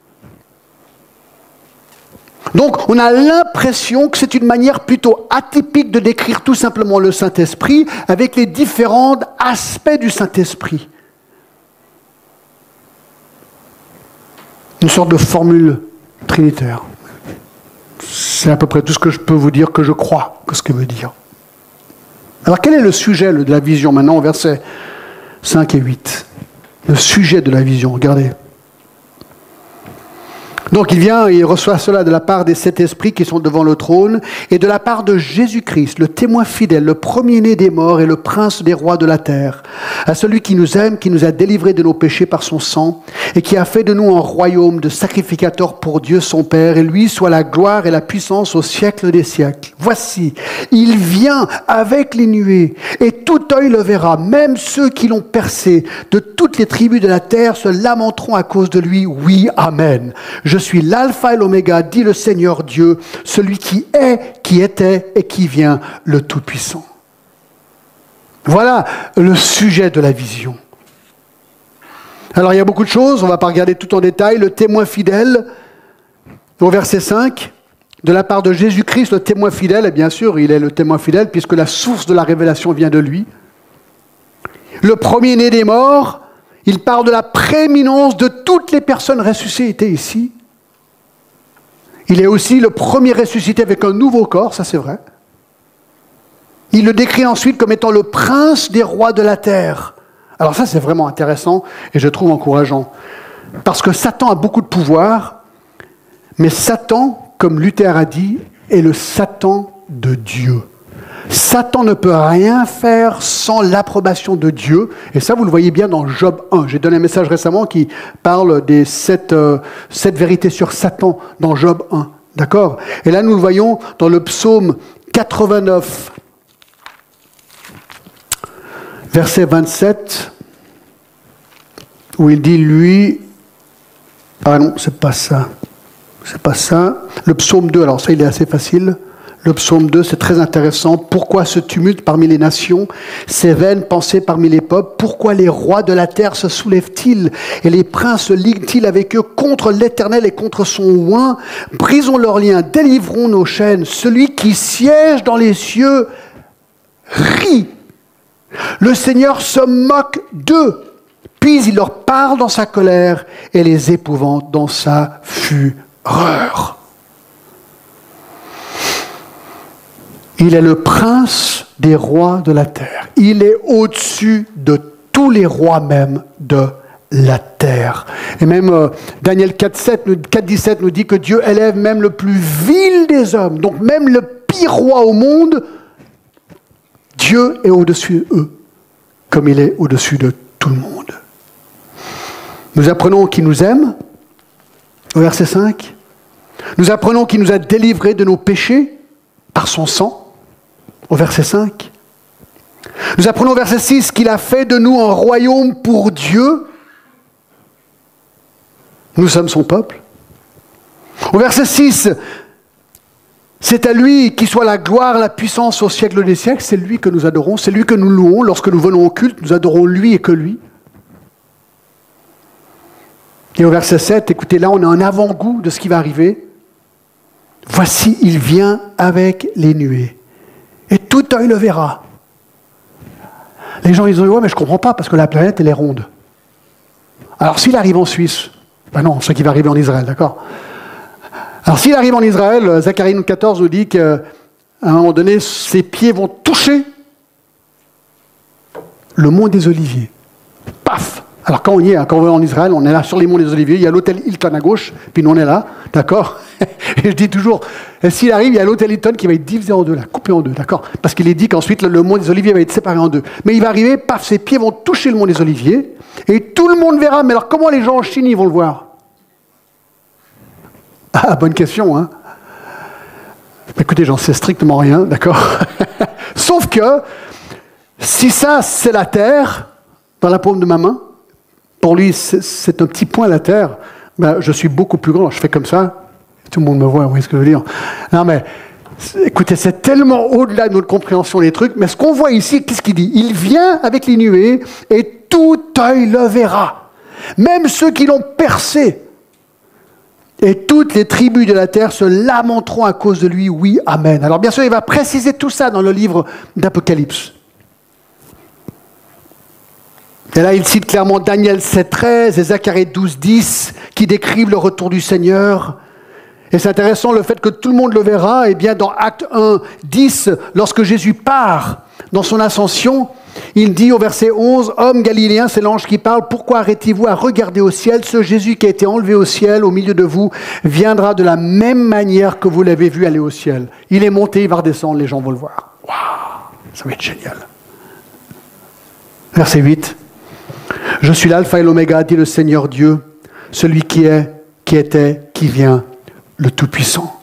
Donc, on a l'impression que c'est une manière plutôt atypique de décrire tout simplement le Saint-Esprit avec les différents aspects du Saint-Esprit. Une sorte de formule trinitaire. C'est à peu près tout ce que je peux vous dire que je crois que ce que veut dire. Alors quel est le sujet de la vision maintenant au verset 5 et 8? Le sujet de la vision, regardez. Donc il vient et il reçoit cela de la part des 7 esprits qui sont devant le trône et de la part de Jésus-Christ, le témoin fidèle, le premier-né des morts et le prince des rois de la terre, à celui qui nous aime, qui nous a délivrés de nos péchés par son sang et qui a fait de nous un royaume de sacrificateurs pour Dieu son Père, et lui soit la gloire et la puissance au siècle des siècles. Voici, il vient avec les nuées et tout œil le verra, même ceux qui l'ont percé, de toutes les tribus de la terre se lamenteront à cause de lui. Oui, amen. Je suis l'alpha et l'oméga, dit le Seigneur Dieu, celui qui est, qui était et qui vient, le Tout-Puissant. Voilà le sujet de la vision. Alors il y a beaucoup de choses, on ne va pas regarder tout en détail. Le témoin fidèle, au verset 5, de la part de Jésus-Christ, le témoin fidèle, et bien sûr il est le témoin fidèle puisque la source de la révélation vient de lui. Le premier-né des morts, il parle de la prééminence de toutes les personnes ressuscitées ici. Il est aussi le premier ressuscité avec un nouveau corps, ça c'est vrai. Il le décrit ensuite comme étant le prince des rois de la terre. Alors ça c'est vraiment intéressant et je trouve encourageant. Parce que Satan a beaucoup de pouvoir, mais Satan, comme Luther a dit, est le Satan de Dieu. Satan ne peut rien faire sans l'approbation de Dieu. Et ça, vous le voyez bien dans Job 1. J'ai donné un message récemment qui parle des 7 vérités sur Satan dans Job 1. D'accord? Et là, nous le voyons dans le psaume 89, verset 27, où il dit, lui... Ah non, c'est pas ça. C'est pas ça. Le psaume 2, alors ça, il est assez facile. Le psaume 2, c'est très intéressant. Pourquoi ce tumulte parmi les nations, ces vaines pensées parmi les peuples? Pourquoi les rois de la terre se soulèvent-ils et les princes se liguent-ils avec eux contre l'Éternel et contre son oint? Brisons leurs liens, délivrons nos chaînes. Celui qui siège dans les cieux rit. Le Seigneur se moque d'eux. Puis il leur parle dans sa colère et les épouvante dans sa fureur. Il est le prince des rois de la terre. Il est au-dessus de tous les rois même de la terre. Et même Daniel 4,17 nous dit que Dieu élève même le plus vil des hommes. Donc même le pire roi au monde, Dieu est au-dessus d'eux, comme il est au-dessus de tout le monde. Nous apprenons qu'il nous aime, au verset 5. Nous apprenons qu'il nous a délivrés de nos péchés par son sang, au verset 5. Nous apprenons au verset 6 qu'il a fait de nous un royaume pour Dieu. Nous sommes son peuple. Au verset 6, c'est à lui qui soit la gloire, la puissance au siècle des siècles. C'est lui que nous adorons, c'est lui que nous louons. Lorsque nous venons au culte, nous adorons lui et que lui. Et au verset 7, écoutez, là on a un avant-goût de ce qui va arriver. Voici, il vient avec les nuées. Et tout œil le verra. Les gens ils disent, ouais mais je ne comprends pas parce que la planète elle est ronde. Alors s'il arrive en Suisse, ben non, ce qui va arriver en Israël, d'accord. Alors s'il arrive en Israël, Zacharie 14 nous dit qu'à un moment donné, ses pieds vont toucher le mont des Oliviers. Paf! Alors quand on y est, quand on va en Israël, on est là sur les monts des Oliviers, il y a l'hôtel Hilton à gauche, puis nous on est là, d'accord. Et je dis toujours, s'il arrive, il y a l'hôtel Hilton qui va être divisé en deux, là, coupé en deux, d'accord. Parce qu'il est dit qu'ensuite le mont des Oliviers va être séparé en deux. Mais il va arriver, paf, ses pieds vont toucher le mont des Oliviers, et tout le monde verra. Mais alors comment les gens en Chine, ils vont le voir? Ah, bonne question, hein. Écoutez, j'en sais strictement rien, d'accord. Sauf que, si ça, c'est la terre, dans la paume de ma main, pour lui, c'est un petit point la terre, ben, je suis beaucoup plus grand, je fais comme ça, tout le monde me voit, vous voyez ce que je veux dire. Non mais, écoutez, c'est tellement au-delà de notre compréhension des trucs, mais ce qu'on voit ici, qu'est-ce qu'il dit? Il vient avec les nuées, et tout œil le verra, même ceux qui l'ont percé. Et toutes les tribus de la terre se lamenteront à cause de lui, oui, amen. Alors bien sûr, il va préciser tout ça dans le livre d'Apocalypse. Et là, il cite clairement Daniel 7,13 et Zacharie 12,10 qui décrivent le retour du Seigneur. Et c'est intéressant le fait que tout le monde le verra. Et bien dans Acte 1,10, lorsque Jésus part dans son ascension, il dit au verset 11, « Homme galiléen, c'est l'ange qui parle, pourquoi arrêtez-vous à regarder au ciel? Ce Jésus qui a été enlevé au ciel au milieu de vous viendra de la même manière que vous l'avez vu aller au ciel. Il est monté, il va redescendre, les gens vont le voir. » Waouh, ça va être génial. Verset 8. Je suis l'alpha et l'oméga, dit le Seigneur Dieu, celui qui est, qui était, qui vient, le Tout-Puissant.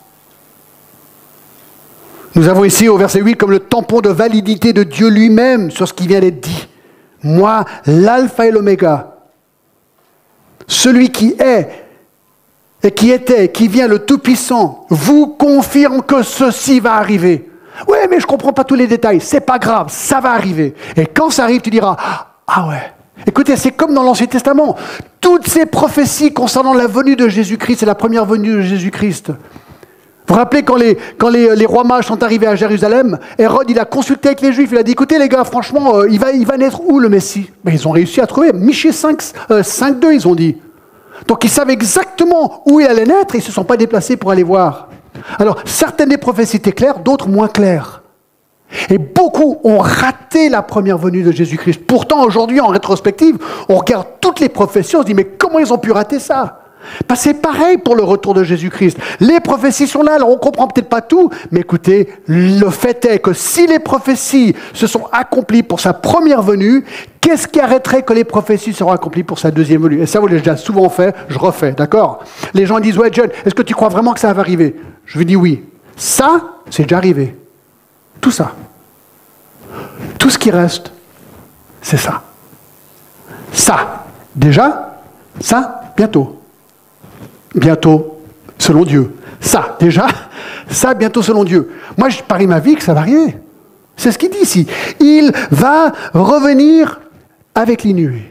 Nous avons ici au verset 8 comme le tampon de validité de Dieu lui-même sur ce qui vient d'être dit. Moi, l'alpha et l'oméga, celui qui est et qui était, qui vient, le Tout-Puissant, vous confirme que ceci va arriver. Oui, mais je ne comprends pas tous les détails. C'est pas grave, ça va arriver. Et quand ça arrive, tu diras, ah ouais. Écoutez, c'est comme dans l'Ancien Testament. Toutes ces prophéties concernant la venue de Jésus-Christ et la première venue de Jésus-Christ. Vous vous rappelez quand les rois mages sont arrivés à Jérusalem, Hérode, il a consulté avec les Juifs, il a dit, écoutez les gars, franchement, il va naître où le Messie? Ben, ils ont réussi à trouver. Michée 5,2, ils ont dit. Donc ils savaient exactement où il allait naître et ils ne se sont pas déplacés pour aller voir. Alors, certaines des prophéties étaient claires, d'autres moins claires. Et beaucoup ont raté la première venue de Jésus-Christ. Pourtant, aujourd'hui, en rétrospective, on regarde toutes les prophéties, on se dit, mais comment ils ont pu rater ça? Ben, c'est pareil pour le retour de Jésus-Christ. Les prophéties sont là, alors on ne comprend peut-être pas tout, mais écoutez, le fait est que si les prophéties se sont accomplies pour sa première venue, qu'est-ce qui arrêterait que les prophéties seront accomplies pour sa deuxième venue? Et ça, vous l'avez déjà souvent fait, je refais, d'accord? Les gens disent, ouais John, est-ce que tu crois vraiment que ça va arriver? Je lui dis oui. Ça, c'est déjà arrivé. Tout ça. Tout ce qui reste, c'est ça. Ça, déjà, ça, bientôt. Bientôt, selon Dieu. Ça, déjà, ça, bientôt, selon Dieu. Moi, je parie ma vie que ça va arriver. C'est ce qu'il dit ici. Il va revenir avec les nuées.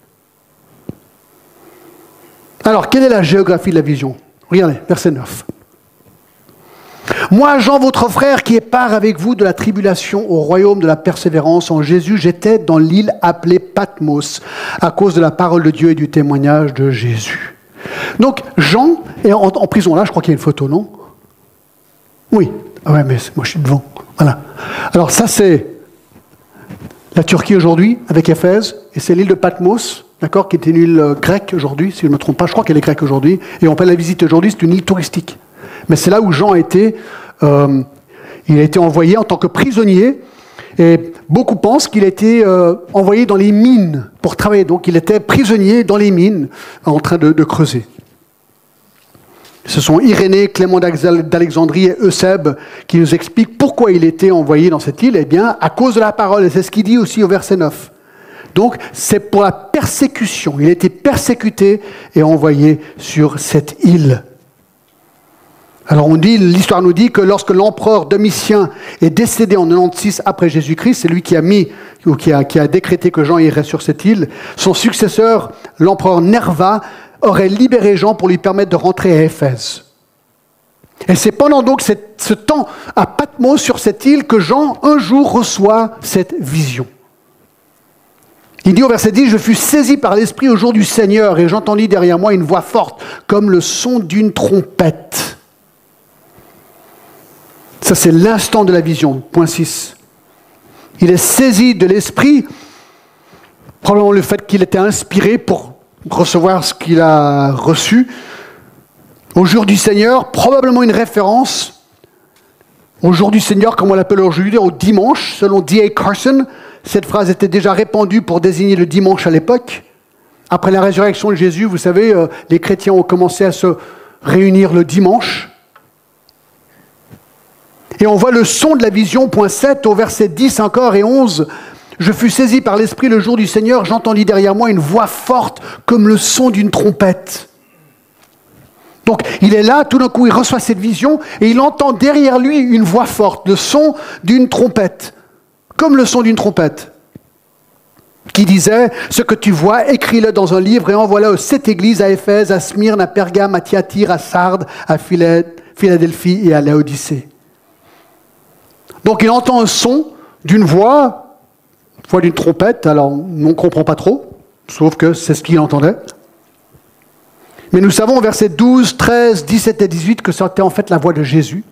Alors, quelle est la géographie de la vision? Regardez, verset 9. Moi, Jean, votre frère, qui est part avec vous de la tribulation au royaume de la persévérance en Jésus, j'étais dans l'île appelée Patmos, à cause de la parole de Dieu et du témoignage de Jésus. Donc, Jean est en prison. Là, je crois qu'il y a une photo, non? Oui. Ah ouais, mais moi, je suis devant. Voilà. Alors, ça, c'est la Turquie aujourd'hui, avec Éphèse, et c'est l'île de Patmos, d'accord, qui était une île grecque aujourd'hui, si je ne me trompe pas, je crois qu'elle est grecque aujourd'hui, et on peut la visiter aujourd'hui, c'est une île touristique. Mais c'est là où Jean a été, il a été envoyé en tant que prisonnier, et beaucoup pensent qu'il a été envoyé dans les mines pour travailler. Donc il était prisonnier dans les mines, en train de creuser. Ce sont Irénée, Clément d'Alexandrie et Eusèbe qui nous expliquent pourquoi il était envoyé dans cette île. Eh bien, à cause de la parole, et c'est ce qu'il dit aussi au verset 9. Donc, c'est pour la persécution. Il a été persécuté et envoyé sur cette île. Alors, l'histoire nous dit que lorsque l'empereur Domitien est décédé en 96 après Jésus-Christ, c'est lui qui a décrété que Jean irait sur cette île, son successeur, l'empereur Nerva, aurait libéré Jean pour lui permettre de rentrer à Éphèse. Et c'est pendant donc ce temps à Patmos sur cette île que Jean, un jour, reçoit cette vision. Il dit au verset 10, « Je fus saisi par l'Esprit au jour du Seigneur, et j'entendis derrière moi une voix forte, comme le son d'une trompette. » Ça, c'est l'instant de la vision, point 6. Il est saisi de l'Esprit, probablement le fait qu'il était inspiré pour recevoir ce qu'il a reçu. Au jour du Seigneur, probablement une référence au jour du Seigneur, comme on l'appelle aujourd'hui, au dimanche, selon D.A. Carson. Cette phrase était déjà répandue pour désigner le dimanche à l'époque. Après la résurrection de Jésus, vous savez, les chrétiens ont commencé à se réunir le dimanche. Et on voit le son de la vision, point 7, au verset 10 encore et 11. « Je fus saisi par l'Esprit le jour du Seigneur, j'entendis derrière moi une voix forte comme le son d'une trompette. » Donc il est là, tout d'un coup il reçoit cette vision et il entend derrière lui une voix forte, le son d'une trompette, comme le son d'une trompette, qui disait « Ce que tu vois, écris-le dans un livre et envoie-le aux 7 églises, à Éphèse, à Smyrne, à Pergame, à Thyatire, à Sardes, à Philadelphie et à Laodicée. » Donc il entend un son d'une voix d'une trompette, alors on ne comprend pas trop, sauf que c'est ce qu'il entendait. Mais nous savons au verset 12, 13, 17 et 18 que c'était en fait la voix de Jésus.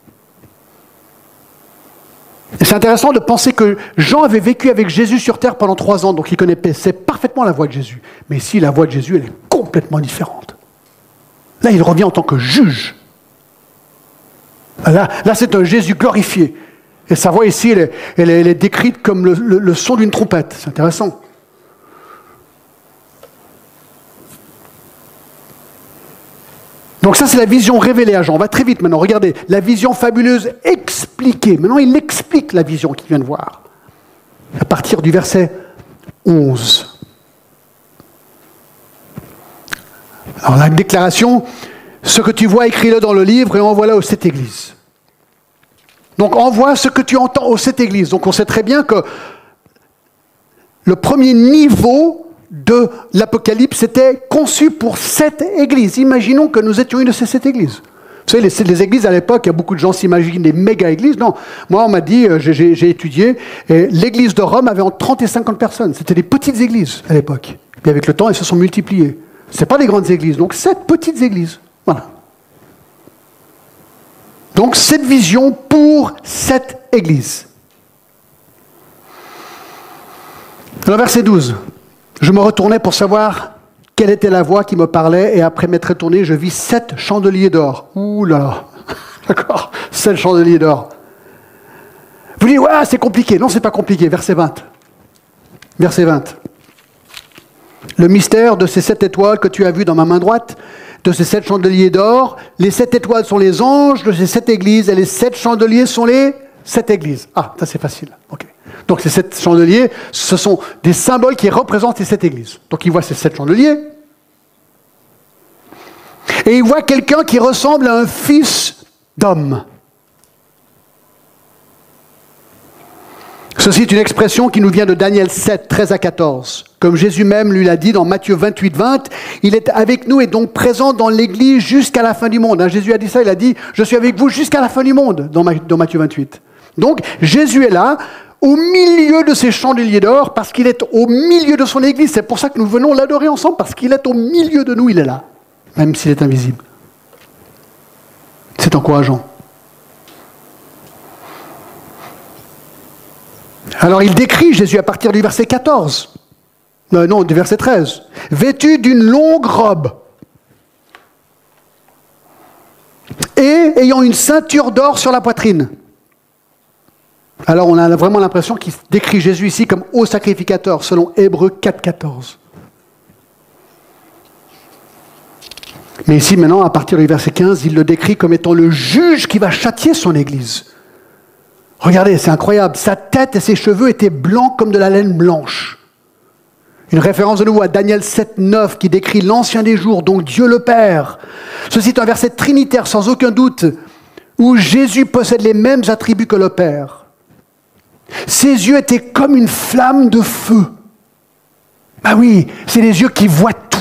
Et c'est intéressant de penser que Jean avait vécu avec Jésus sur terre pendant 3 ans, donc il connaissait parfaitement la voix de Jésus. Mais ici, la voix de Jésus, elle est complètement différente. Là, il revient en tant que juge. Là c'est un Jésus glorifié. Et sa voix ici, elle est décrite comme le son d'une trompette. C'est intéressant. Donc ça, c'est la vision révélée à Jean. On va très vite maintenant. Regardez, la vision fabuleuse expliquée. Maintenant, il explique la vision qu'il vient de voir. À partir du verset 11. Alors la déclaration, « Ce que tu vois, écris-le dans le livre et envoie-le aux 7 églises. » Donc envoie ce que tu entends aux 7 églises. Donc on sait très bien que le premier niveau de l'Apocalypse était conçu pour 7 églises. Imaginons que nous étions une de ces 7 églises. Vous savez, les églises à l'époque, il y a beaucoup de gens s'imaginent des méga-églises. Non, moi on m'a dit, j'ai étudié, et l'église de Rome avait entre 30 et 50 personnes. C'était des petites églises à l'époque. Puis avec le temps, elles se sont multipliées. Ce n'est pas des grandes églises, donc 7 petites églises. Voilà. Donc, cette vision pour 7 églises. Dans le verset 12, je me retournais pour savoir quelle était la voix qui me parlait, et après m'être retourné, je vis 7 chandeliers d'or. Ouh là là, d'accord, 7 chandeliers d'or. Vous dites, ouais, c'est compliqué. Non, c'est pas compliqué. Verset 20. Verset 20. Le mystère de ces 7 étoiles que tu as vues dans ma main droite, de ces 7 chandeliers d'or, les 7 étoiles sont les anges de ces 7 églises, et les 7 chandeliers sont les 7 églises. Ah, ça c'est facile. Okay. Donc ces 7 chandeliers, ce sont des symboles qui représentent les 7 églises. Donc il voit ces 7 chandeliers, et il voit quelqu'un qui ressemble à un fils d'homme. Ceci est une expression qui nous vient de Daniel 7, 13 à 14. Comme Jésus même lui l'a dit dans Matthieu 28, 20, il est avec nous et donc présent dans l'Église jusqu'à la fin du monde. Jésus a dit ça, il a dit « Je suis avec vous jusqu'à la fin du monde » dans Matthieu 28. Donc Jésus est là, au milieu de ces chandeliers d'or, parce qu'il est au milieu de son Église. C'est pour ça que nous venons l'adorer ensemble, parce qu'il est au milieu de nous, il est là, même s'il est invisible. C'est encourageant. Alors il décrit Jésus à partir du verset 14. Non, du verset 13. Vêtu d'une longue robe et ayant une ceinture d'or sur la poitrine. Alors on a vraiment l'impression qu'il décrit Jésus ici comme haut sacrificateur, selon Hébreux 4,14. Mais ici maintenant, à partir du verset 15, il le décrit comme étant le juge qui va châtier son Église. Regardez, c'est incroyable. Sa tête et ses cheveux étaient blancs comme de la laine blanche. Une référence de nouveau à Daniel 7,9 qui décrit l'ancien des jours, donc Dieu le Père. Ceci est un verset trinitaire sans aucun doute, où Jésus possède les mêmes attributs que le Père. Ses yeux étaient comme une flamme de feu. Ah oui, c'est les yeux qui voient tout.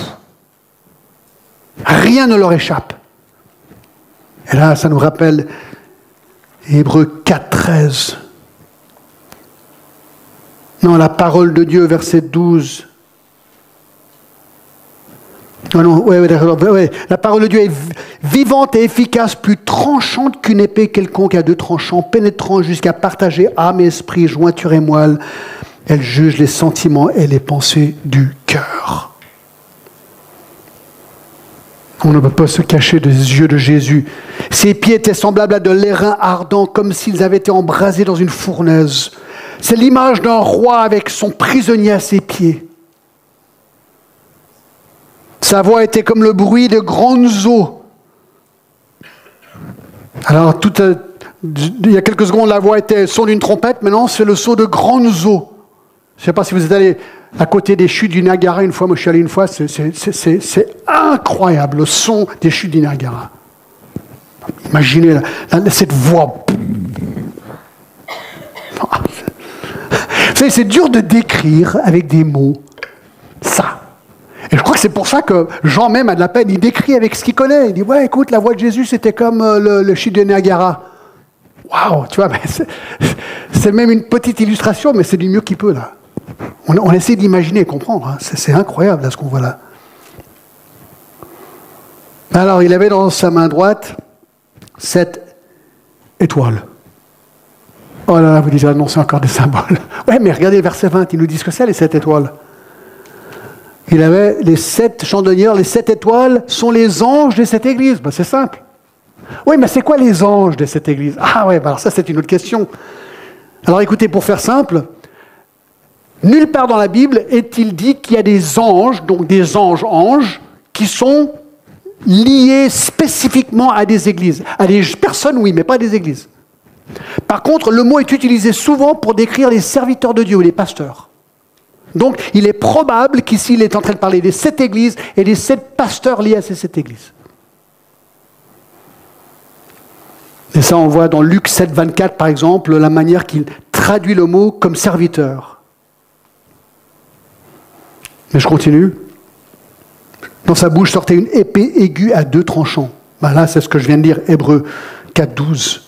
Rien ne leur échappe. Et là, ça nous rappelle Hébreux 4,13. Non, la parole de Dieu, verset 12. Ah non, ouais. La parole de Dieu est vivante et efficace, plus tranchante qu'une épée quelconque à deux tranchants, pénétrant jusqu'à partager âme et esprit, jointure et moelle. Elle juge les sentiments et les pensées du cœur. On ne peut pas se cacher des yeux de Jésus. Ses pieds étaient semblables à de l'airain ardent, comme s'ils avaient été embrasés dans une fournaise. C'est l'image d'un roi avec son prisonnier à ses pieds. Sa voix était comme le bruit de grandes eaux. Alors, il y a quelques secondes, la voix était le son d'une trompette. Maintenant, c'est le son de grandes eaux. Je ne sais pas si vous êtes allé à côté des chutes du Niagara une fois. Moi, je suis allé une fois. C'est incroyable, le son des chutes du Niagara. Imaginez cette voix. C'est dur de décrire avec des mots ça. Et je crois que c'est pour ça que Jean même a de la peine. Il décrit avec ce qu'il connaît. Il dit, ouais, écoute, la voix de Jésus, c'était comme le chute du Niagara. Waouh, tu vois, c'est même une petite illustration, mais c'est du mieux qu'il peut, là. On essaie d'imaginer et comprendre. Hein. C'est incroyable, là, ce qu'on voit là. Alors, il avait dans sa main droite 7 étoiles. Oh là là, vous dites, ah non, c'est encore des symboles. Ouais, mais regardez le verset 20, il nous dit ce que c'est, les 7 étoiles. Il avait les 7 chandelières, les 7 étoiles sont les anges de cette église. Ben, c'est simple. Oui, mais c'est quoi les anges de cette église? Ah ouais, ben alors ça c'est une autre question. Alors écoutez, pour faire simple, nulle part dans la Bible est-il dit qu'il y a des anges, donc des anges, qui sont liés spécifiquement à des églises. À des personnes, oui, mais pas à des églises. Par contre, le mot est utilisé souvent pour décrire les serviteurs de Dieu ou les pasteurs. Donc, il est probable qu'ici, il est en train de parler des 7 églises et des 7 pasteurs liés à ces 7 églises. Et ça, on voit dans Luc 7, 24, par exemple, la manière qu'il traduit le mot comme serviteur. Mais je continue. Dans sa bouche sortait une épée aiguë à 2 tranchants. Ben là, c'est ce que je viens de dire, Hébreux 4, 12.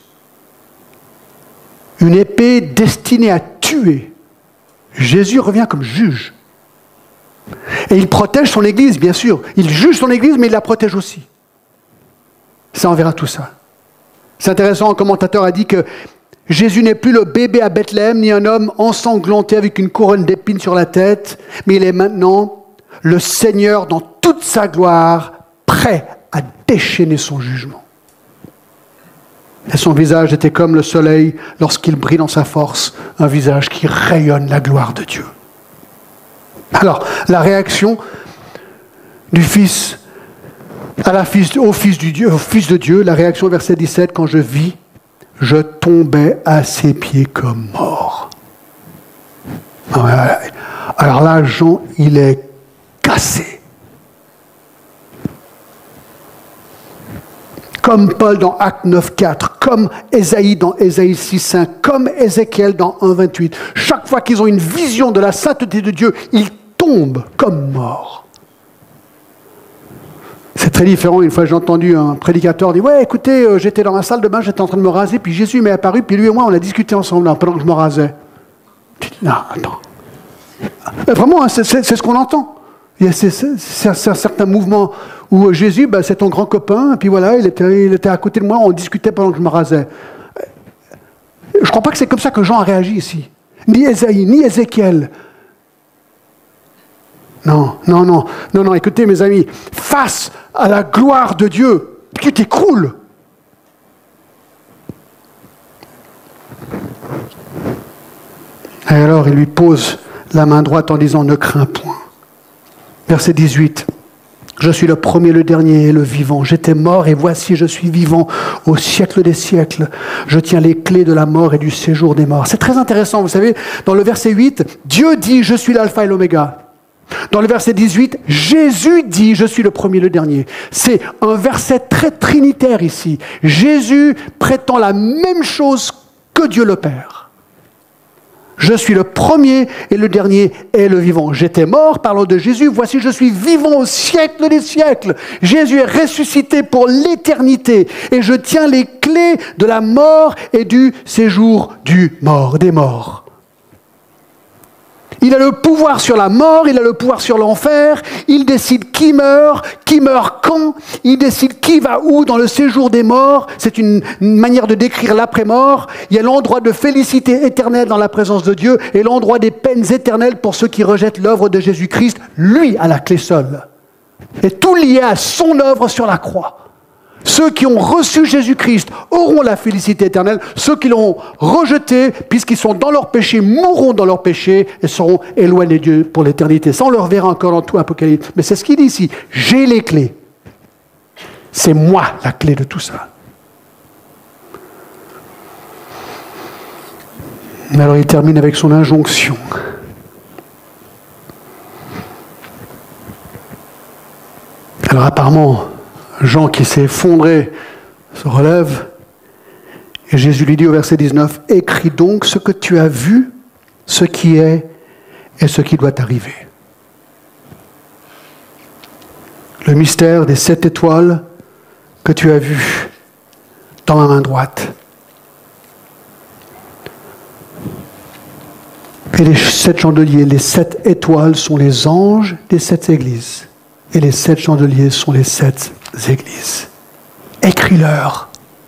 Une épée destinée à tuer. Jésus revient comme juge. Et il protège son Église, bien sûr. Il juge son Église, mais il la protège aussi. Ça, on verra tout ça. C'est intéressant, un commentateur a dit que Jésus n'est plus le bébé à Bethléem, ni un homme ensanglanté avec une couronne d'épines sur la tête, mais il est maintenant le Seigneur dans toute sa gloire, prêt à déchaîner son jugement. Et son visage était comme le soleil lorsqu'il brille dans sa force, un visage qui rayonne la gloire de Dieu. Alors, la réaction du Fils au Fils de Dieu, la réaction au verset 17, quand je vis, je tombais à ses pieds comme mort. Alors là, Jean, il est cassé. Comme Paul dans Actes 9.4, comme Ésaïe dans Ésaïe 6.5, comme Ézéchiel dans 1.28. Chaque fois qu'ils ont une vision de la sainteté de Dieu, ils tombent comme morts. C'est très différent. Une fois, j'ai entendu un prédicateur dire « Ouais, écoutez, j'étais dans ma salle de bain, j'étais en train de me raser, puis Jésus m'est apparu, puis lui et moi, on a discuté ensemble là, pendant que je me rasais. » Non, attends. Vraiment, c'est ce qu'on entend. Il y a certains mouvements où Jésus, c'est ton grand copain, et puis voilà, il était à côté de moi, on discutait pendant que je me rasais. Je ne crois pas que c'est comme ça que Jean a réagi ici. Ni Ésaïe, ni Ézéchiel. Non, non, non, non, non, écoutez mes amis, face à la gloire de Dieu, tu t'écroules. Et alors il lui pose la main droite en disant « Ne crains point ». Verset 18. Je suis le premier, le dernier et le vivant. J'étais mort et voici je suis vivant au siècle des siècles. Je tiens les clés de la mort et du séjour des morts. C'est très intéressant, vous savez, dans le verset 8, Dieu dit « Je suis l'alpha et l'oméga ». Dans le verset 18, Jésus dit « Je suis le premier, le dernier ». C'est un verset très trinitaire ici. Jésus prétend la même chose que Dieu le Père. Je suis le premier et le dernier et le vivant. J'étais mort, parlons de Jésus, voici je suis vivant au siècle des siècles. Jésus est ressuscité pour l'éternité et je tiens les clés de la mort et du séjour des morts. Il a le pouvoir sur la mort, il a le pouvoir sur l'enfer, il décide qui meurt quand, il décide qui va où dans le séjour des morts. C'est une manière de décrire l'après-mort. Il y a l'endroit de félicité éternelle dans la présence de Dieu et l'endroit des peines éternelles pour ceux qui rejettent l'œuvre de Jésus-Christ. Lui a la clé seule. Et tout lié à son œuvre sur la croix. Ceux qui ont reçu Jésus-Christ auront la félicité éternelle. Ceux qui l'ont rejeté, puisqu'ils sont dans leur péché, mourront dans leur péché et seront éloignés de Dieu pour l'éternité. Ça, on le reverra encore dans tout Apocalypse. Mais c'est ce qu'il dit ici. J'ai les clés. C'est moi la clé de tout ça. Alors il termine avec son injonction. Alors apparemment, Jean qui s'est effondré se relève et Jésus lui dit au verset 19, « Écris donc ce que tu as vu, ce qui est et ce qui doit arriver. » Le mystère des 7 étoiles que tu as vues dans ma main droite. Et les 7 chandeliers, les 7 étoiles sont les anges des 7 églises. Et les 7 chandeliers sont les 7 églises. Écris-leur.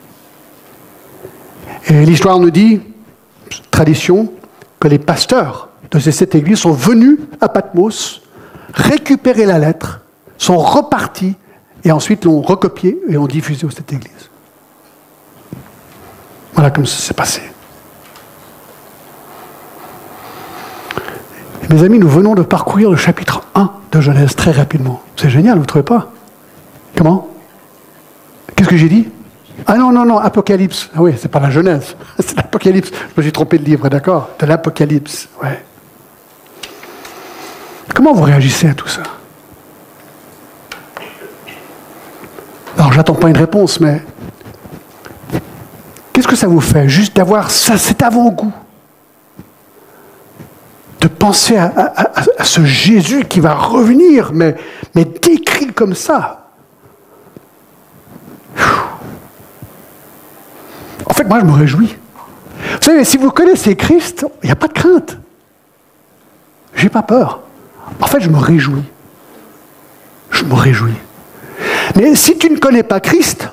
Et l'histoire nous dit, tradition, que les pasteurs de ces 7 églises sont venus à Patmos, récupérer la lettre, sont repartis, et ensuite l'ont recopiée et l'ont diffusée aux 7 églises. Voilà comme ça s'est passé. Mes amis, nous venons de parcourir le chapitre 1 de Genèse très rapidement. C'est génial, vous ne trouvez pas? Comment? Qu'est-ce que j'ai dit? Ah non, non, non, Apocalypse. Ah oui, c'est pas la Genèse, c'est l'Apocalypse. Je me suis trompé de livre, d'accord? De l'Apocalypse, ouais. Comment vous réagissez à tout ça? Alors, j'attends pas une réponse, mais qu'est-ce que ça vous fait juste d'avoir ça, cet avant-goût? De penser à ce Jésus qui va revenir, mais décrit comme ça. En fait, moi, je me réjouis. Vous savez, si vous connaissez Christ, il n'y a pas de crainte. Je n'ai pas peur. En fait, je me réjouis. Je me réjouis. Mais si tu ne connais pas Christ,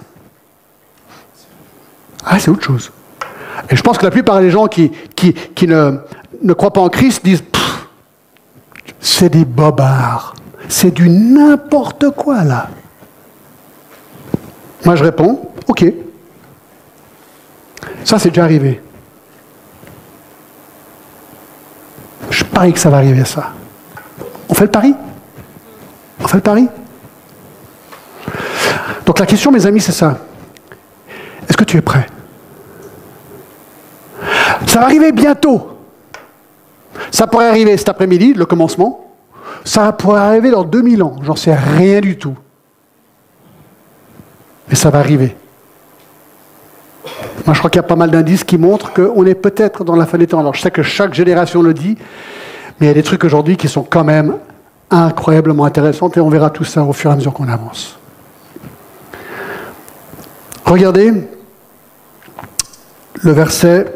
c'est autre chose. Et je pense que la plupart des gens qui ne croient pas en Christ disent « c'est des bobards, c'est du n'importe quoi là ». Moi je réponds « ok ». Ça c'est déjà arrivé. Je parie que ça va arriver ça. On fait le pari? On fait le pari? Donc la question mes amis c'est ça. Est-ce que tu es prêt? Ça va arriver bientôt. Ça pourrait arriver cet après-midi, le commencement. Ça pourrait arriver dans 2000 ans. J'en sais rien du tout. Mais ça va arriver. Moi, je crois qu'il y a pas mal d'indices qui montrent qu'on est peut-être dans la fin des temps. Alors, je sais que chaque génération le dit, mais il y a des trucs aujourd'hui qui sont quand même incroyablement intéressants et on verra tout ça au fur et à mesure qu'on avance. Regardez le verset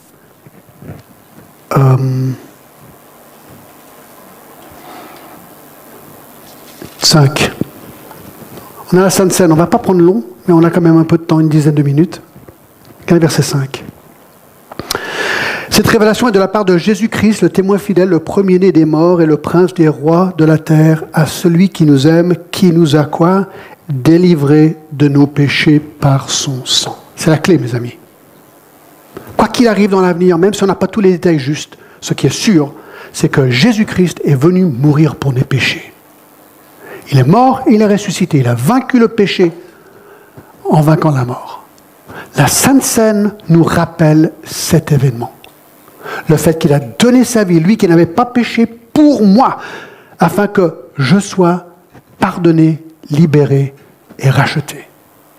5. On a la Sainte Seine, on ne va pas prendre long, mais on a quand même un peu de temps, une dizaine de minutes. Verset 5. Cette révélation est de la part de Jésus-Christ, le témoin fidèle, le premier-né des morts et le prince des rois de la terre, à celui qui nous aime, qui nous a quoi? Délivrés de nos péchés par son sang. C'est la clé, mes amis. Quoi qu'il arrive dans l'avenir, même si on n'a pas tous les détails justes, ce qui est sûr, c'est que Jésus-Christ est venu mourir pour nos péchés. Il est mort et il est ressuscité. Il a vaincu le péché en vainquant la mort. La Sainte Seine nous rappelle cet événement. Le fait qu'il a donné sa vie, lui qui n'avait pas péché pour moi, afin que je sois pardonné, libéré et racheté.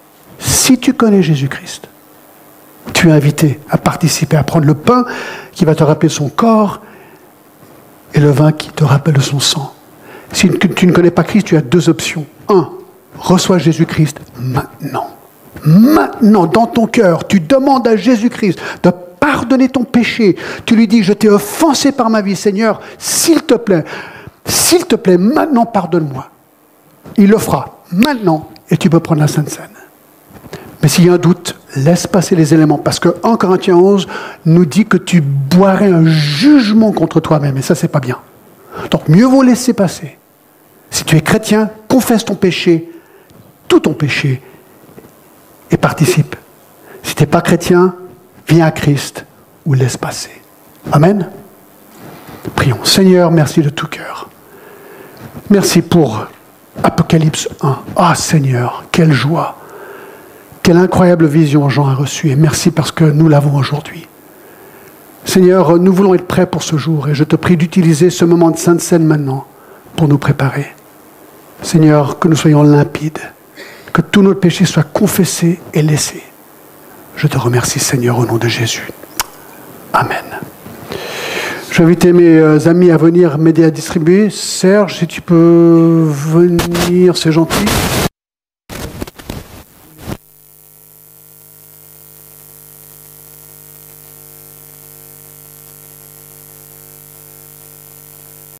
Si tu connais Jésus-Christ, tu es invité à participer, à prendre le pain qui va te rappeler son corps et le vin qui te rappelle son sang. Si tu ne connais pas Christ, tu as deux options. 1, reçois Jésus-Christ maintenant. Maintenant, dans ton cœur, tu demandes à Jésus-Christ de pardonner ton péché. Tu lui dis, je t'ai offensé par ma vie, Seigneur, s'il te plaît, maintenant pardonne-moi. Il le fera maintenant et tu peux prendre la Sainte Seine. Mais s'il y a un doute, laisse passer les éléments, parce que 1 Corinthiens 11 nous dit que tu boirais un jugement contre toi-même, et ça, c'est pas bien. Donc, mieux vaut laisser passer. Si tu es chrétien, confesse ton péché, tout ton péché, et participe. Si tu n'es pas chrétien, viens à Christ ou laisse passer. Amen. Prions. Seigneur, merci de tout cœur. Merci pour Apocalypse 1. Ah Seigneur, quelle joie. Quelle incroyable vision Jean a reçue. Et merci parce que nous l'avons aujourd'hui. Seigneur, nous voulons être prêts pour ce jour. Et je te prie d'utiliser ce moment de Sainte Seine maintenant pour nous préparer. Seigneur, que nous soyons limpides. Que tous nos péchés soient confessés et laissés. Je te remercie, Seigneur, au nom de Jésus. Amen. Je vais inviter mes amis à venir m'aider à distribuer. Serge, si tu peux venir, c'est gentil.